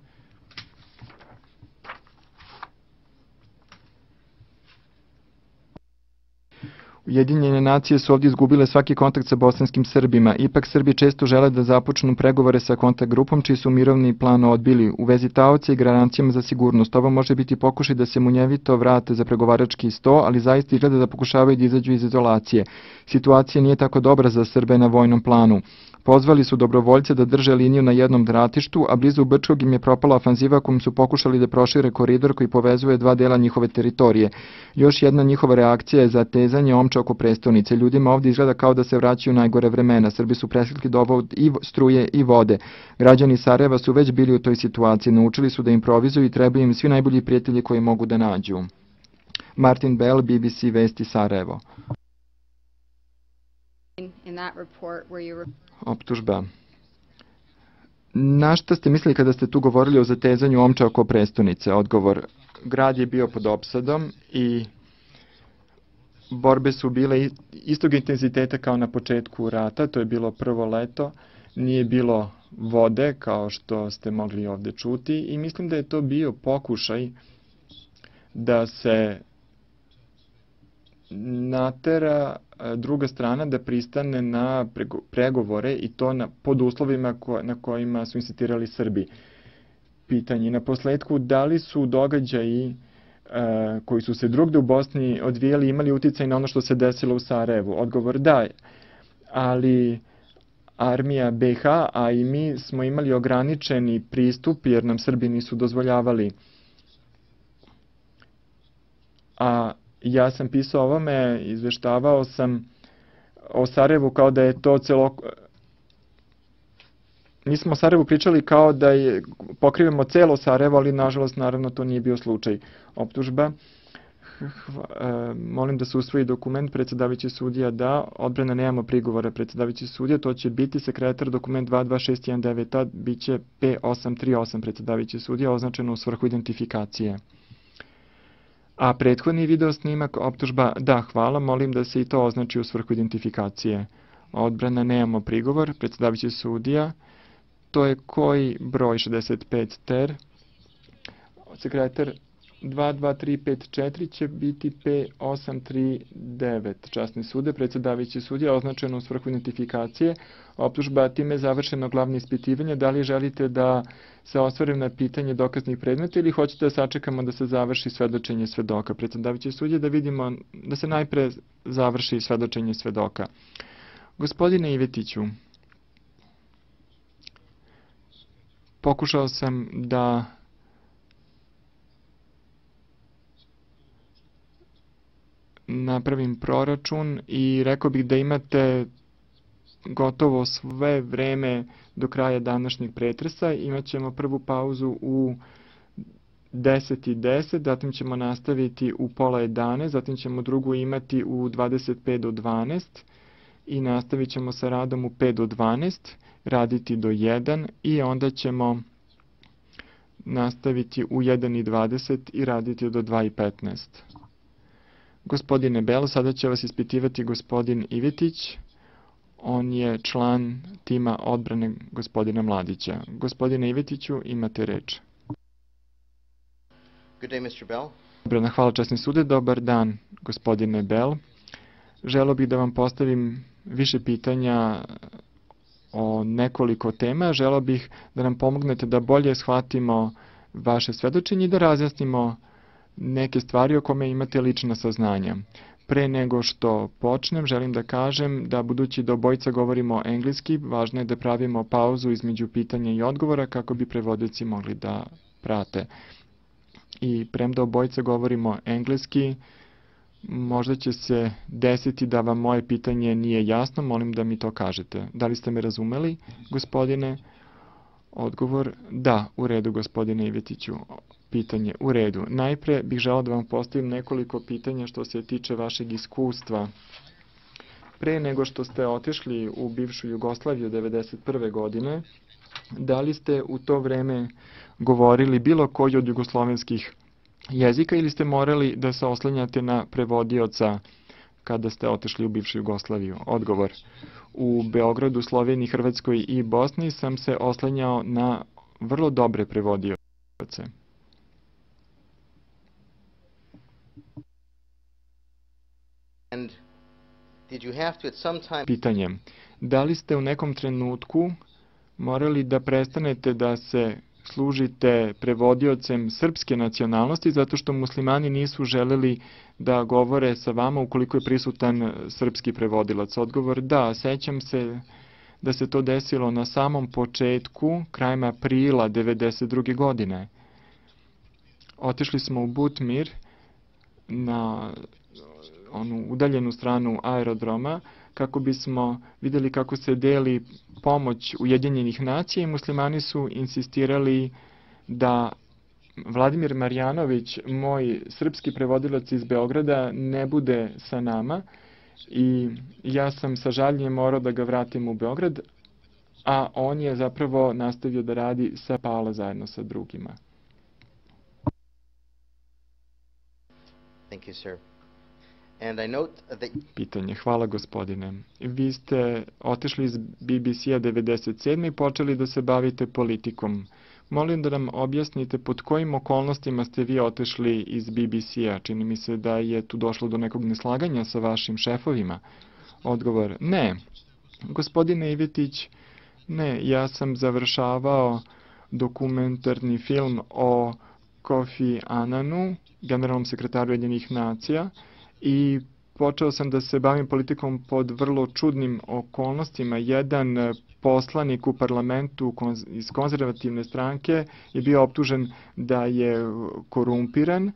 Ujedinjene nacije su ovdje izgubile svaki kontakt sa bosanskim Srbima. Ipak Srbi često žele da započnu pregovore sa kontakt grupom, čiji su mirovni plan odbili. U vezi taoca i garancijama za sigurnost, ovo može biti pokušaj da se munjevito vrate za pregovarački sto, ali zaista izgleda da pokušavaju da izađu iz izolacije. Situacija nije tako dobra za Srbe na vojnom planu. Pozvali su dobrovoljce da drže liniju na jednom ratištu, a blizu Brčkog im je propala ofanziva kojom su pokušali da prošire koridor koji povezuje dva dela njihove teritorije. Još jedna njihova reakcija je zatezanje omča oko prestonice. Ljudima ovdje izgleda kao da se vraćaju najgore vremena. Srbi su preslikli dovod i struje i vode. Građani Sarajeva su već bili u toj situaciji. Naučili su da improvizuju i trebaju im svi najbolji prijatelji koji mogu da nađu. Martin Bell, B B C Vesti, Sarajevo. In that report where you were... Optužba. Na šta ste mislili kada ste tu govorili o zatezanju omča oko prestonice? Odgovor. Grad je bio pod opsadom i borbe su bile istog intenziteta kao na početku rata. To je bilo prvo leto. Nije bilo vode kao što ste mogli ovde čuti i mislim da je to bio pokušaj da se natera druga strana da pristane na pregovore i to na, pod uslovima ko, na kojima su insistirali Srbi. Pitanje. Na posledku, da li su događaji e, koji su se drugde u Bosni odvijali imali uticaj na ono što se desilo u Sarajevu? Odgovor da, ali armija B H, a i mi smo imali ograničeni pristup jer nam Srbi nisu dozvoljavali. A ja sam pisao o ovome, izveštavao sam o Sarajevu kao da je to celo... Mi smo o Sarajevu pričali kao da je, pokrivamo celo Sarajevo, ali nažalost naravno to nije bio slučaj. Optužba. Hva, e, molim da se usvoji dokument, predsjedavajući sudija da, odbrana nemamo prigovora, predsjedavajući sudija, to će biti sekretar dokument dva dva šest jedan devet a, bit će P osam tri osam, predsjedavajući sudija, označeno u svrhu identifikacije. A prethodni video snimak, optužba, da, hvala, molim da se i to označi u svrhu identifikacije. Odbrana, nemamo prigovor, predsjedavajući sudija, to je koji broj šezdeset pet ter. Sekretar dva dva tri pet četiri će biti P osam tri devet. Časni sude, predsjedavajući sudija, označeno u svrhu identifikacije. Optužba, time je završeno glavno ispitivanje. Da li želite da se osvarim na pitanje dokaznih predmeta ili hoćete da sačekamo da se završi svedočenje svedoka? Predsjedavajući sudija, da vidimo da se najpre završi svedočenje svedoka. Gospodine Ivetiću, pokušao sam da napravim proračun i rekao bih da imate gotovo sve vreme do kraja današnjeg pretresa. Imaćemo prvu pauzu u deset i deset, zatim ćemo nastaviti u pola jedanaest, zatim ćemo drugu imati u dvadeset pet do dvanaest i nastavit ćemo sa radom u pet do dvanaest, raditi do jedan i onda ćemo nastaviti u jedan i dvadeset i raditi do dva i petnaest. Gospodine Belo, sada će vas ispitivati gospodin Ivetić. On je član tima odbrane gospodina Mladića. Gospodine Ivetiću, imate reč. Good day, mister Bell. Dobro, hvala časni sude. Dobar dan, gospodine Bell. Želeo bih da vam postavim više pitanja o nekoliko tema. Želeo bih da nam pomognete da bolje shvatimo vaše svedočenje i da razjasnimo neke stvari o kome imate lična saznanja. Pre nego što počnem, želim da kažem da budući da obojica govorimo engleski, važno je da pravimo pauzu između pitanja i odgovora kako bi prevodioci mogli da prate. I premda obojica govorimo engleski, možda će se desiti da vam moje pitanje nije jasno, molim da mi to kažete. Da li ste me razumeli, gospodine? Odgovor, da, u redu, gospodine Ivetiću. Pitanje, u redu. Najpre bih želao da vam postavim nekoliko pitanja što se tiče vašeg iskustva. Pre nego što ste otišli u bivšu Jugoslaviju devedeset prve godine, da li ste u to vreme govorili bilo koji od jugoslovenskih jezika ili ste morali da se oslanjate na prevodioca kada ste otišli u bivšu Jugoslaviju? Odgovor. U Beogradu, Sloveniji, Hrvatskoj i Bosni sam se oslanjao na vrlo dobre prevodioce. And did you have to at some time... Pitanje. Da li ste u nekom trenutku morali da prestanete da se služite prevodiocem srpske nacionalnosti zato što muslimani nisu želeli da govore sa vama ukoliko je prisutan srpski prevodilac? Odgovor, da, sećam se da se to desilo na samom početku, krajem aprila devedeset druge godine. Otišli smo u Butmir na onu udaljenu stranu aerodroma kako bismo videli kako se deli pomoć Ujedinjenih nacija i muslimani su insistirali da Vladimir Marjanović, moj srpski prevodilac iz Beograda, ne bude sa nama i ja sam sa žaljenjem morao da ga vratim u Beograd, a on je zapravo nastavio da radi sa Pala zajedno sa drugima. Thank you, sir. And I note that... Pitanje. Hvala, gospodine. Vi ste otišli iz B B C-a devedeset sedme i počeli da se bavite politikom. Molim da nam objasnite pod kojim okolnostima ste vi otišli iz B B C-a. Čini mi se da je tu došlo do nekog neslaganja sa vašim šefovima. Odgovor. Ne. Gospodine Ivetić, ne. Ja sam završavao dokumentarni film o Kofi Ananu, generalnom sekretaru Ujedinjenih nacija, i počeo sam da se bavim politikom pod vrlo čudnim okolnostima. Jedan poslanik u parlamentu iz konzervativne stranke je bio optužen da je korumpiran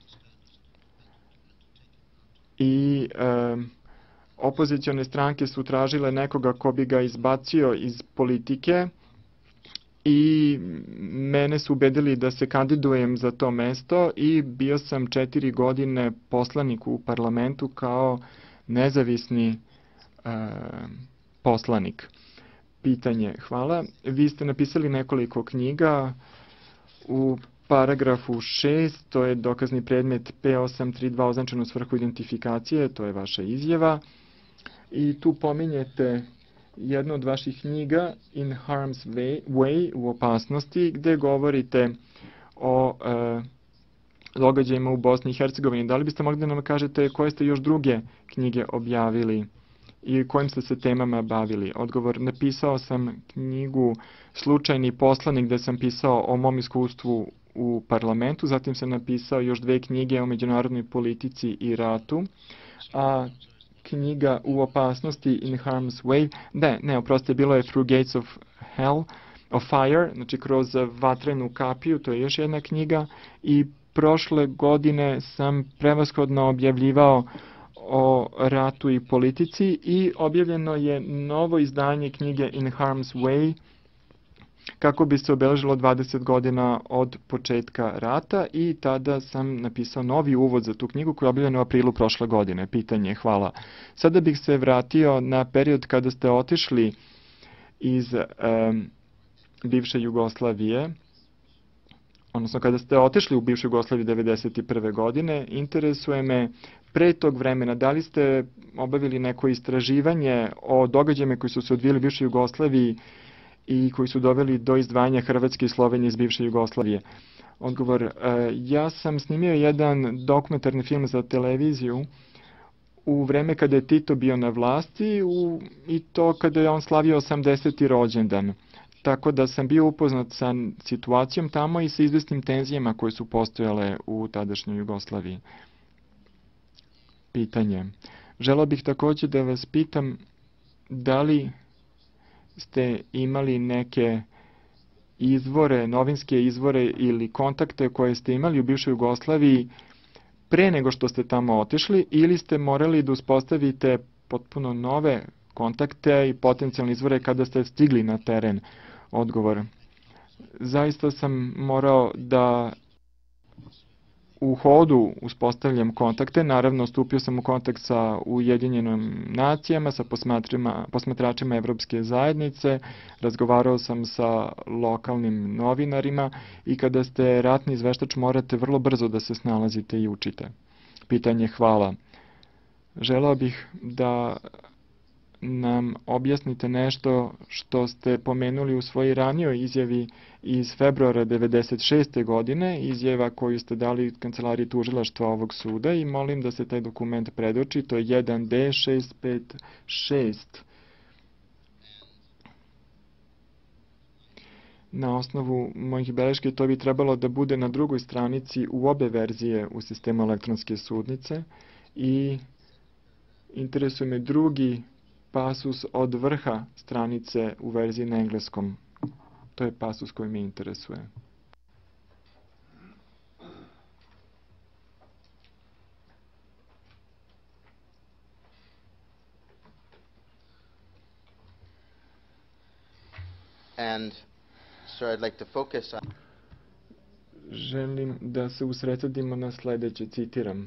i e, opozicione stranke su tražile nekoga ko bi ga izbacio iz politike i mene su ubedili da se kandidujem za to mesto i bio sam četiri godine poslanik u parlamentu kao nezavisni e, poslanik. Pitanje, hvala. Vi ste napisali nekoliko knjiga. U paragrafu šest, to je dokazni predmet P osam tri dva označen u svrhu identifikacije, to je vaša izjava. I tu pominjete jednu od vaših knjiga In Harm's Way, u opasnosti, gde govorite o e, događajima u Bosni i Hercegovini. Da li biste mogli da nam kažete koje ste još druge knjige objavili i kojim ste se temama bavili? Odgovor, napisao sam knjigu Slučajni poslanik gde sam pisao o mom iskustvu u parlamentu, zatim sam napisao još dve knjige o međunarodnoj politici i ratu, a knjiga U opasnosti In Harm's Way, ne, ne, oprostite, bilo je Through Gates of Hell, of Fire, znači kroz vatrenu kapiju, to je još jedna knjiga, i prošle godine sam prevashodno objavljivao o ratu i politici i objavljeno je novo izdanje knjige In Harm's Way kako bi se obeležilo dvadeset godina od početka rata i tada sam napisao novi uvod za tu knjigu koja je objavljena u aprilu prošle godine. Pitanje, hvala. Sada bih se vratio na period kada ste otišli iz um, bivše Jugoslavije, odnosno kada ste otišli u bivšu Jugoslaviju devedeset prve godine, interesuje me pre tog vremena, da li ste obavili neko istraživanje o događajima koji su se odvijeli u bivšoj Jugoslaviji i koji su doveli do izdvajanja Hrvatske i Slovenije iz bivše Jugoslavije. Odgovor, ja sam snimio jedan dokumentarni film za televiziju u vreme kada je Tito bio na vlasti u, i to kada je on slavio osamdeseti rođendan. Tako da sam bio upoznat sa situacijom tamo i sa izvesnim tenzijama koje su postojale u tadašnjoj Jugoslaviji. Pitanje. Želeo bih također da vas pitam da li ste imali neke izvore, novinske izvore ili kontakte koje ste imali u bivšoj Jugoslaviji pre nego što ste tamo otišli ili ste morali da uspostavite potpuno nove kontakte i potencijalne izvore kada ste stigli na teren? Odgovor. Zaista sam morao da u hodu uspostavljam kontakte. Naravno, stupio sam u kontakt sa Ujedinjenim nacijama, sa posmatračima Evropske zajednice, razgovarao sam sa lokalnim novinarima i kada ste ratni izveštač morate vrlo brzo da se snalazite i učite. Pitanje hvala. Želeo bih da nam objasnite nešto što ste pomenuli u svojoj ranijoj izjavi iz februara devedeset šeste. godine, izjava koju ste dali Kancelariji tužilaštva ovog suda i molim da se taj dokument predoči, to je jedan D šest pet šest. Na osnovu mojih beleške to bi trebalo da bude na drugoj stranici u obe verzije u sistemu elektronske sudnice i interesuje me drugi pasus od vrha stranice u verziji na engleskom. To je pasus koji me interesuje. And so I'd like to focus on Želim da se usredsredimo na sledeće, citiram.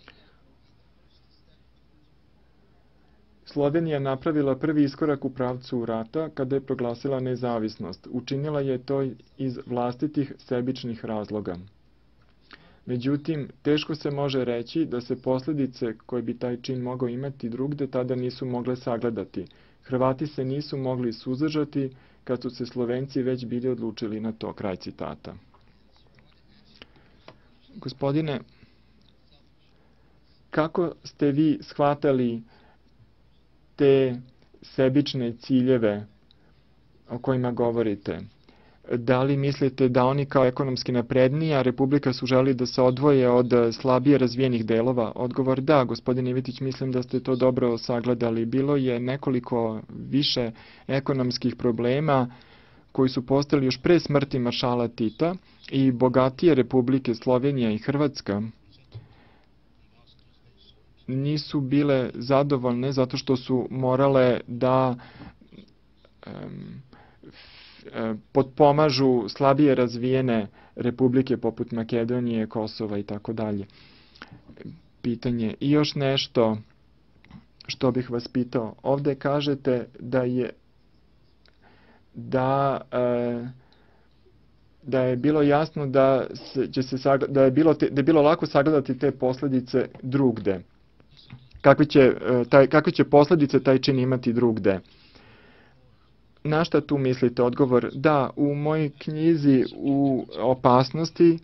Slovenija napravila prvi iskorak u pravcu rata kada je proglasila nezavisnost. Učinila je to iz vlastitih sebičnih razloga. Međutim, teško se može reći da se posljedice koje bi taj čin mogao imati drugde tada nisu mogle sagledati. Hrvati se nisu mogli suzdržati kad su se Slovenci već bili odlučili na to, kraj citata. Gospodine, kako ste vi shvatali te sebične ciljeve o kojima govorite? Da li mislite da oni kao ekonomski napredniji, a Republika su želi da se odvoje od slabije razvijenih delova? Odgovor da, gospodin Ivetić, mislim da ste to dobro sagledali. Bilo je nekoliko više ekonomskih problema koji su postali još pre smrti maršala Tita i bogatije republike Slovenija i Hrvatska nisu bile zadovoljne zato što su morale da um, potpomažu slabije razvijene republike poput Makedonije, Kosova i tako dalje. Pitanje. I još nešto što bih vas pitao. Ovde kažete da je da e, da je bilo jasno da će se sagled, da je bilo te, da je bilo lako sagledati te posljedice drugde. Kakve će taj kakve će posljedice taj čin imati drugde? Na šta tu mislite? Odgovor, da, u mojoj knjizi U opasnosti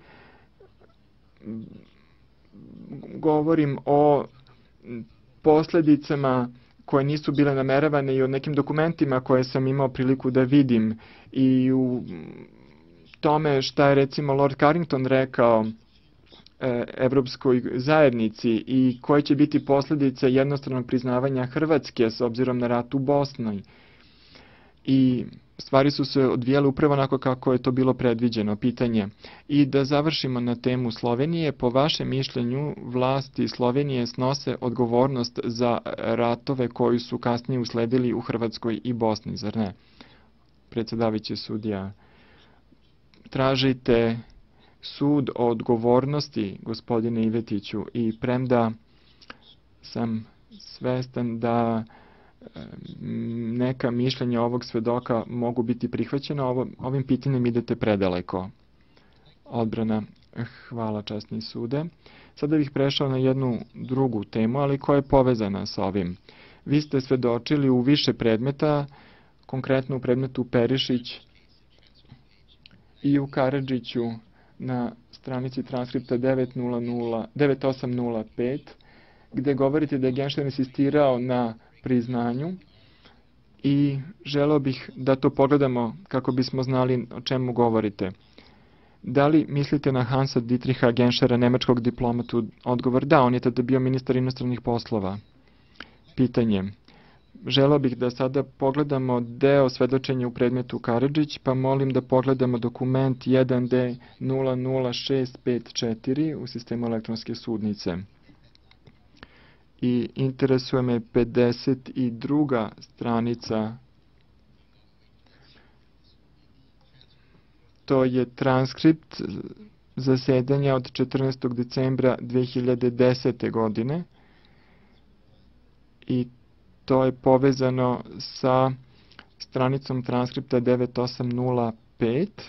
govorim o posljedicama koje nisu bile nameravane i o nekim dokumentima koje sam imao priliku da vidim i u tome šta je recimo Lord Carrington rekao Evropskoj zajednici i koje će biti posljedice jednostranog priznavanja Hrvatske s obzirom na rat u Bosni. I stvari su se odvijale upravo onako kako je to bilo predviđeno. Pitanje. I da završimo na temu Slovenije, po vašem mišljenju vlasti Slovenije snose odgovornost za ratove koji su kasnije usledili u Hrvatskoj i Bosni, zar ne? Predsjedavajući sudija. Tražite sud o odgovornosti, gospodine Ivetiću, i premda sam svestan da neka mišljenja ovog svedoka mogu biti prihvaćena, ovo, ovim pitanjem idete predaleko. Odbrana. Hvala, časni sude. Sada bih prešao na jednu drugu temu, ali koja je povezana sa ovim. Vi ste svedočili u više predmeta konkretno u predmetu Perišić i u Karadžiću na stranici transkripta devet osam nula pet, gde govorite da je Genštajn insistirao na priznanju i želeo bih da to pogledamo kako bismo znali o čemu govorite. Da li mislite na Hansa Dietricha Genschera, nemačkog diplomatu? Odgovor: da, on je tada bio ministar inostranih poslova. Pitanje: želeo bih da sada pogledamo deo svedočenja u predmetu Karadžić, pa molim da pogledamo dokument jedan D nula nula šest pet četiri u sistemu elektronske sudnice. I interesuje me pedeset druga stranica. To je transkript zasedanja od četrnaestog decembra dve hiljade desete. godine i to je povezano sa stranicom transkripta devet osam nula pet.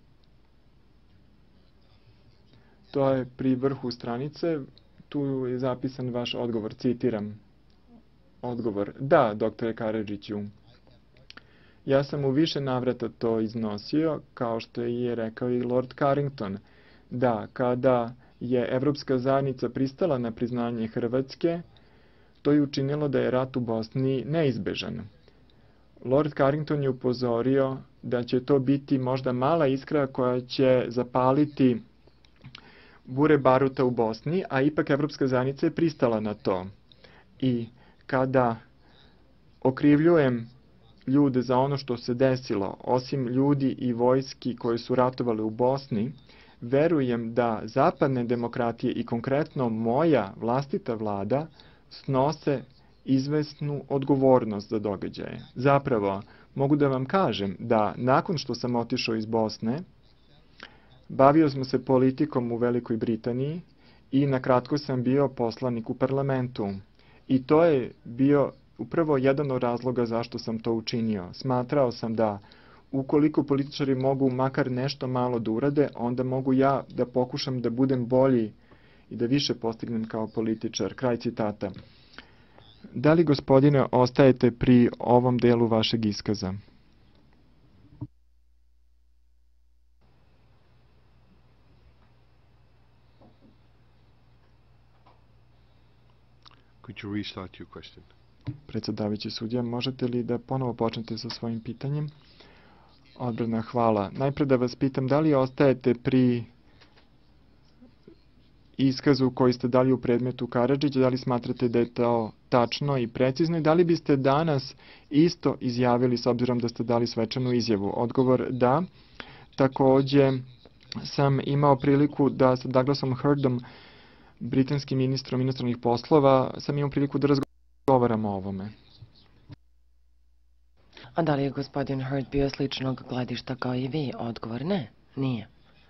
To je pri vrhu stranice. Tu je zapisan vaš odgovor. Citiram. Odgovor: da, doktore Karadžiću. Ja sam u više navrata to iznosio, kao što je rekao i Lord Carrington. Da, kada je Evropska zajednica pristala na priznanje Hrvatske, to je učinilo da je rat u Bosni neizbežan. Lord Carrington je upozorio da će to biti možda mala iskra koja će zapaliti bure baruta u Bosni, a ipak Evropska zajednica je pristala na to. I kada okrivljujem ljude za ono što se desilo, osim ljudi i vojski koji su ratovali u Bosni, verujem da zapadne demokratije i konkretno moja vlastita vlada snose izvesnu odgovornost za događaje. Zapravo, mogu da vam kažem da nakon što sam otišao iz Bosne, bavio smo se politikom u Velikoj Britaniji i nakratko sam bio poslanik u parlamentu. I to je bio upravo jedan od razloga zašto sam to učinio. Smatrao sam da ukoliko političari mogu makar nešto malo da urade, onda mogu ja da pokušam da budem bolji i da više postignem kao političar. Kraj citata. Da li, gospodine, ostajete pri ovom delu vašeg iskaza? Could you restart your question? Predsjedavajući sudija, možete li da ponovo počnete sa svojim pitanjem? Odbrana, hvala. Najpre da vas pitam, da li ostajete pri iskazu koji ste dali u predmetu Karadžić, da li smatrate da je to tačno i precizno i da li biste danas isto izjavili s obzirom da ste dali svečanu izjavu? Odgovor: da. Takođe sam imao priliku da sa Douglasom Hurdom, britanskim ministrom inostranih poslova, sam imao priliku da razgovaramo o ovome. A da li je gospodin Hurd bio sličnog gledišta kao i vi? Odgovor: ne, nije.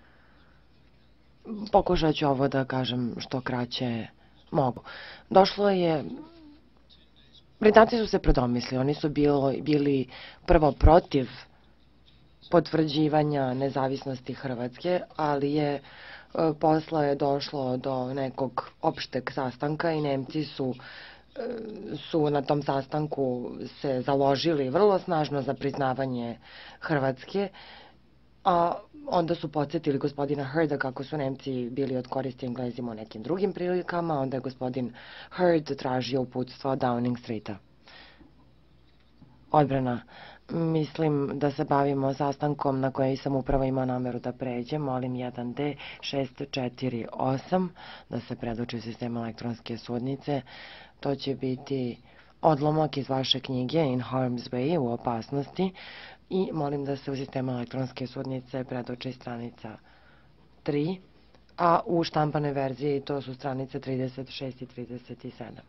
Pokušat ću ovo da kažem što kraće mogu. Došlo je... Britanci su se predomislili. Oni su bilo, bili prvo protiv potvrđivanja nezavisnosti Hrvatske, ali je posle je došlo do nekog opšteg sastanka i Nemci su su na tom sastanku se založili vrlo snažno za priznavanje Hrvatske, a onda su podsjetili gospodina Hurda kako su Nemci bili od koristi Englezima u nekim drugim prilikama, onda je gospodin Hurd tražio uputstvo od Downing Streeta. Odbrana. Mislim da se bavimo sastankom na koji sam upravo imao nameru da pređem. Molim jedan D šest četiri osam da se predoči u sistemu elektronske sudnice. To će biti odlomak iz vaše knjige In Harm's Way, u opasnosti, i molim da se u sistemu elektronske sudnice predoči stranica tri, a u štampanoj verziji to su stranice trideset šest i trideset sedam.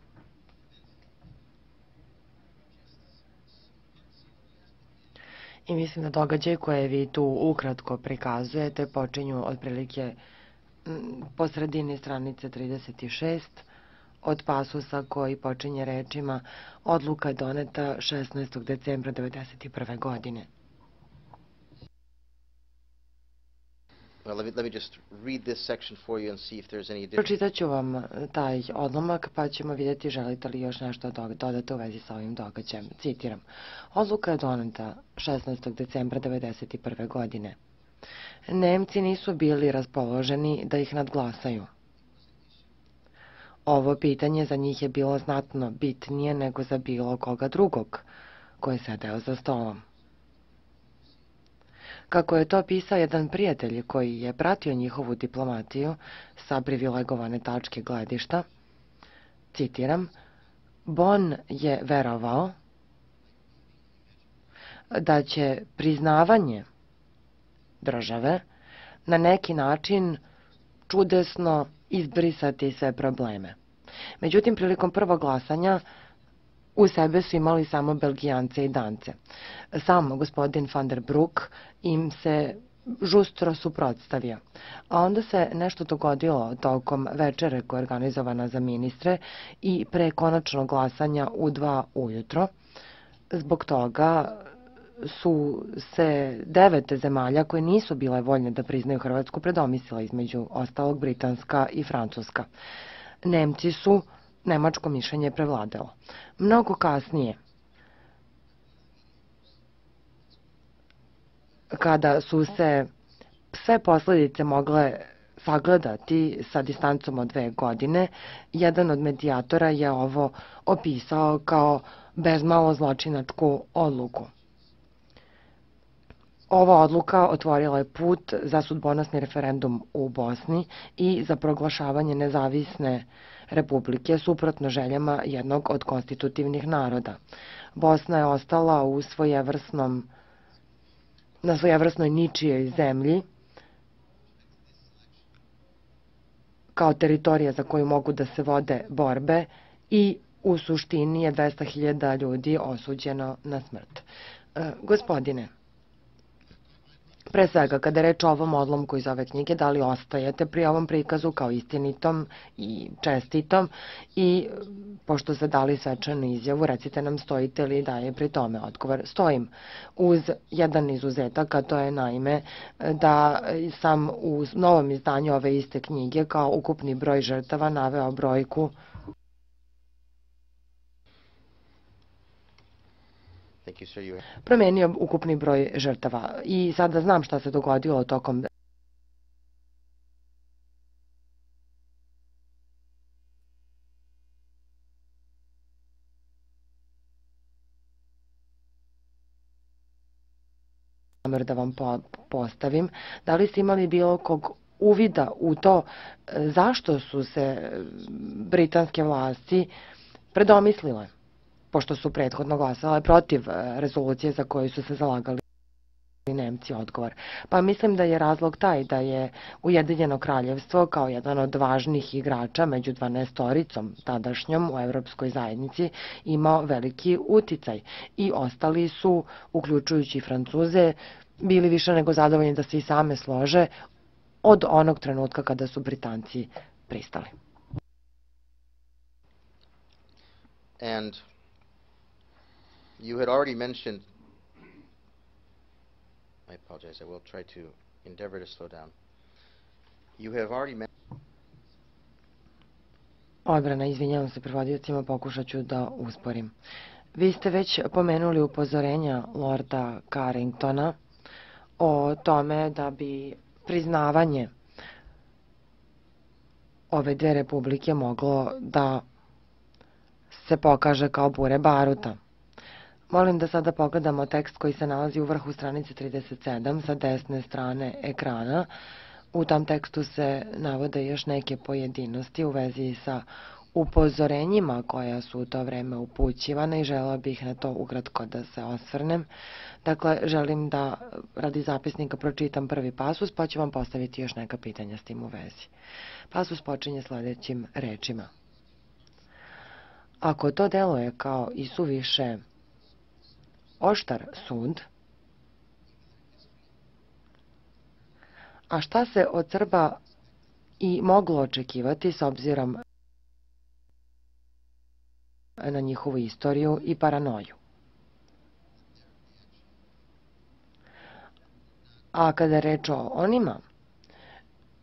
I mislim da događaj koje vi tu ukratko prikazujete počinju otprilike po sredini stranice trideset šest, od pasusa koji počinje rečima odluka je doneta šesnaestog decembra devedeset prve. godine. Well, let me, let me just read this section for you and see if there's any additional... Pročitat ću vam taj odlomak pa ćemo vidjeti želite li još nešto dodati u vezi sa ovim događajem. Citiram. Odluka je doneta šesnaestog decembra devedeset prve. godine. Nemci nisu bili raspoloženi da ih nadglasaju. Ovo pitanje za njih je bilo znatno bitnije nego za bilo koga drugog koji je sedeo za stolom. Kako je to pisao jedan prijatelj koji je pratio njihovu diplomatiju sa privilegovane tačke gledišta, citiram, Bon je verovao da će priznavanje države na neki način čudesno izbrisati sve probleme. Međutim, prilikom prvog glasanja u sebe su imali samo Belgijance i Dance. Sam gospodin van der Broek im se žustro suprotstavio. A onda se nešto dogodilo tokom večere koja je organizovana za ministre i pre konačnog glasanja u dva ujutro. Zbog toga su se devet zemalja koje nisu bile voljne da priznaju Hrvatsku predomislile, između ostalog Britanska i Francuska. Nemci su nemačko mišljenje prevladalo. Mnogo kasnije, kada su se sve posljedice mogle sagledati sa distancom od dve godine, jedan od medijatora je ovo opisao kao bezmalo zločinačku odluku. Ova odluka otvorila je put za sudbonosni referendum u Bosni i za proglašavanje nezavisne republike suprotno željama jednog od konstitutivnih naroda. Bosna je ostala u svojevrsnom, na svojevrsnoj ničijoj zemlji kao teritorija za koju mogu da se vode borbe i u suštini je dvesta hiljada ljudi osuđeno na smrt. E, gospodine, pre svega, kada je reč o ovom odlomku iz ove knjige, da li ostajete pri ovom prikazu kao istinitom i čestitom i, pošto ste dali svečanu izjavu, recite nam stojite li da je pri tome odgovor. Stojim uz jedan izuzetak, a to je naime da sam u novom izdanju ove iste knjige kao ukupni broj žrtava naveo brojku promenio ukupni broj žrtava. I sada znam šta se dogodilo tokom da vam postavim. Da li ste imali bilo kog uvida u to zašto su se britanske vlasti predomislile, pošto su prethodno glasale protiv rezolucije za koju su se zalagali Nemci? Odgovor. Pa mislim da je razlog taj da je Ujedinjeno kraljevstvo kao jedan od važnih igrača među dvanaestoricom tadašnjom u Evropskoj zajednici imao veliki uticaj i ostali su, uključujući Francuze, bili više nego zadovoljni da se i same slože od onog trenutka kada su Britanci pristali. And you had already mentioned, I apologize, I will try to endeavor to slow down. You have already mentioned... Odbrana, izvinjavam se prevodiocima, pokušat ću da usporim. Vi ste već pomenuli upozorenja Lorda Carringtona o tome da bi priznavanje ove dve republike moglo da se pokaže kao bure baruta. Molim da sada pogledamo tekst koji se nalazi u vrhu stranice trideset sedam sa desne strane ekrana. U tom tekstu se navode još neke pojedinosti u vezi sa upozorenjima koja su u to vreme upućivane i želela bih na to ukratko da se osvrnem. Dakle, želim da radi zapisnika pročitam prvi pasus, pa ću vam postaviti još neka pitanja s tim u vezi. Pasus počinje sledećim rečima. Ako to deluje kao i suviše oštar sud, a šta se od Srba i moglo očekivati s obzirom na njihovu istoriju i paranoju? A kada je reč o onima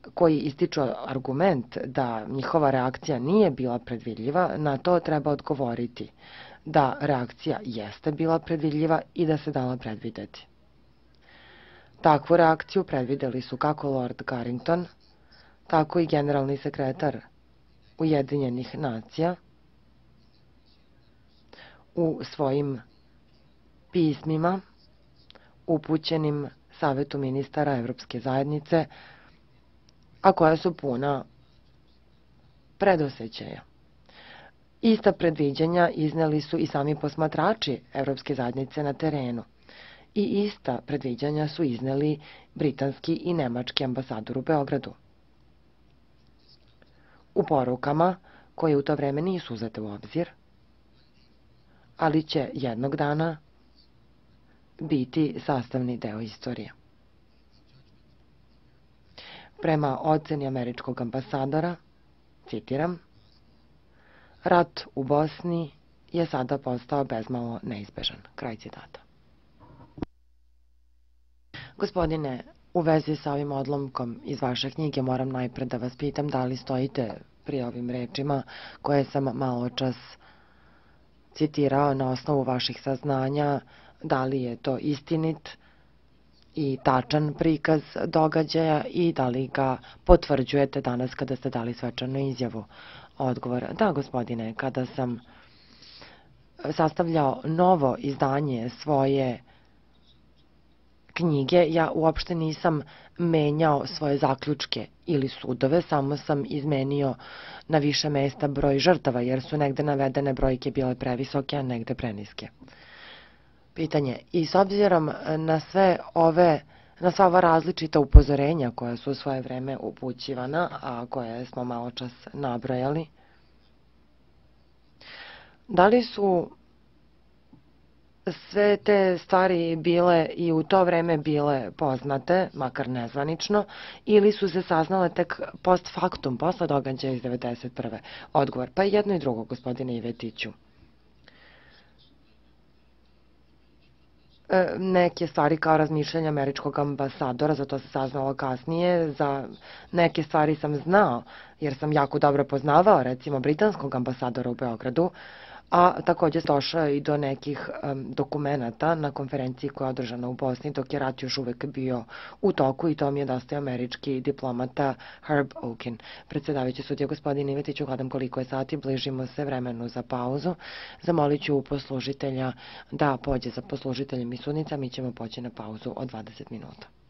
koji ističu argument da njihova reakcija nije bila predvidljiva, na to treba odgovoriti da reakcija jeste bila predvidljiva i da se dala predvideti. Takvu reakciju predvideli su kako Lord Carrington, tako i generalni sekretar Ujedinjenih nacija u svojim pismima upućenim Savetu ministara Evropske zajednice, a koja su puna predosećaja. Ista predviđanja izneli su i sami posmatrači Evropske zajednice na terenu. I ista predviđanja su izneli britanski i nemački ambasador u Beogradu. U porukama, koje u to vreme nisu uzete u obzir, ali će jednog dana biti sastavni deo istorije. Prema oceni američkog ambasadora, citiram, rat u Bosni je sada postao bezmalo neizbežan. Kraj citata. Gospodine, u vezi sa ovim odlomkom iz vaše knjige moram najpred da vas pitam da li stojite pri ovim rečima koje sam malo čas citirao na osnovu vaših saznanja, da li je to istinit i tačan prikaz događaja i da li ga potvrđujete danas kada ste dali svečanu izjavu. Odgovor, da gospodine, kada sam sastavljao novo izdanje svoje knjige, ja uopšte nisam menjao svoje zaključke ili sudove, samo sam izmenio na više mesta broj žrtava, jer su negde navedene brojke bile previsoke, a negde preniske. Pitanje, i s obzirom na sve ove, na sva ova različita upozorenja koja su u svoje vreme upućivana, a koje smo malo čas nabrojali, da li su sve te stvari bile i u to vreme bile poznate, makar nezvanično, ili su se saznale tek post factum, posle događaja iz devedeset prve. Odgovor, pa i jedno i drugo, gospodine Ivetiću. Neke stvari kao razmišljanja američkog ambasadora, za to se saznalo kasnije, za neke stvari sam znao, jer sam jako dobro poznavao, recimo, britanskog ambasadora u Beogradu, a takođe došao i do nekih um, dokumenata na konferenciji koja je održana u Bosni, dok je rat još uvek bio u toku i to mi je dostao američki diplomata Herb Okin. Predsedavajući sudija gospodin Ivetiću, gledam koliko je sati, bližimo se vremenu za pauzu. Zamolit ću poslužitelja da pođe za poslužiteljem i sudnica, mi ćemo poći na pauzu od dvadeset minuta.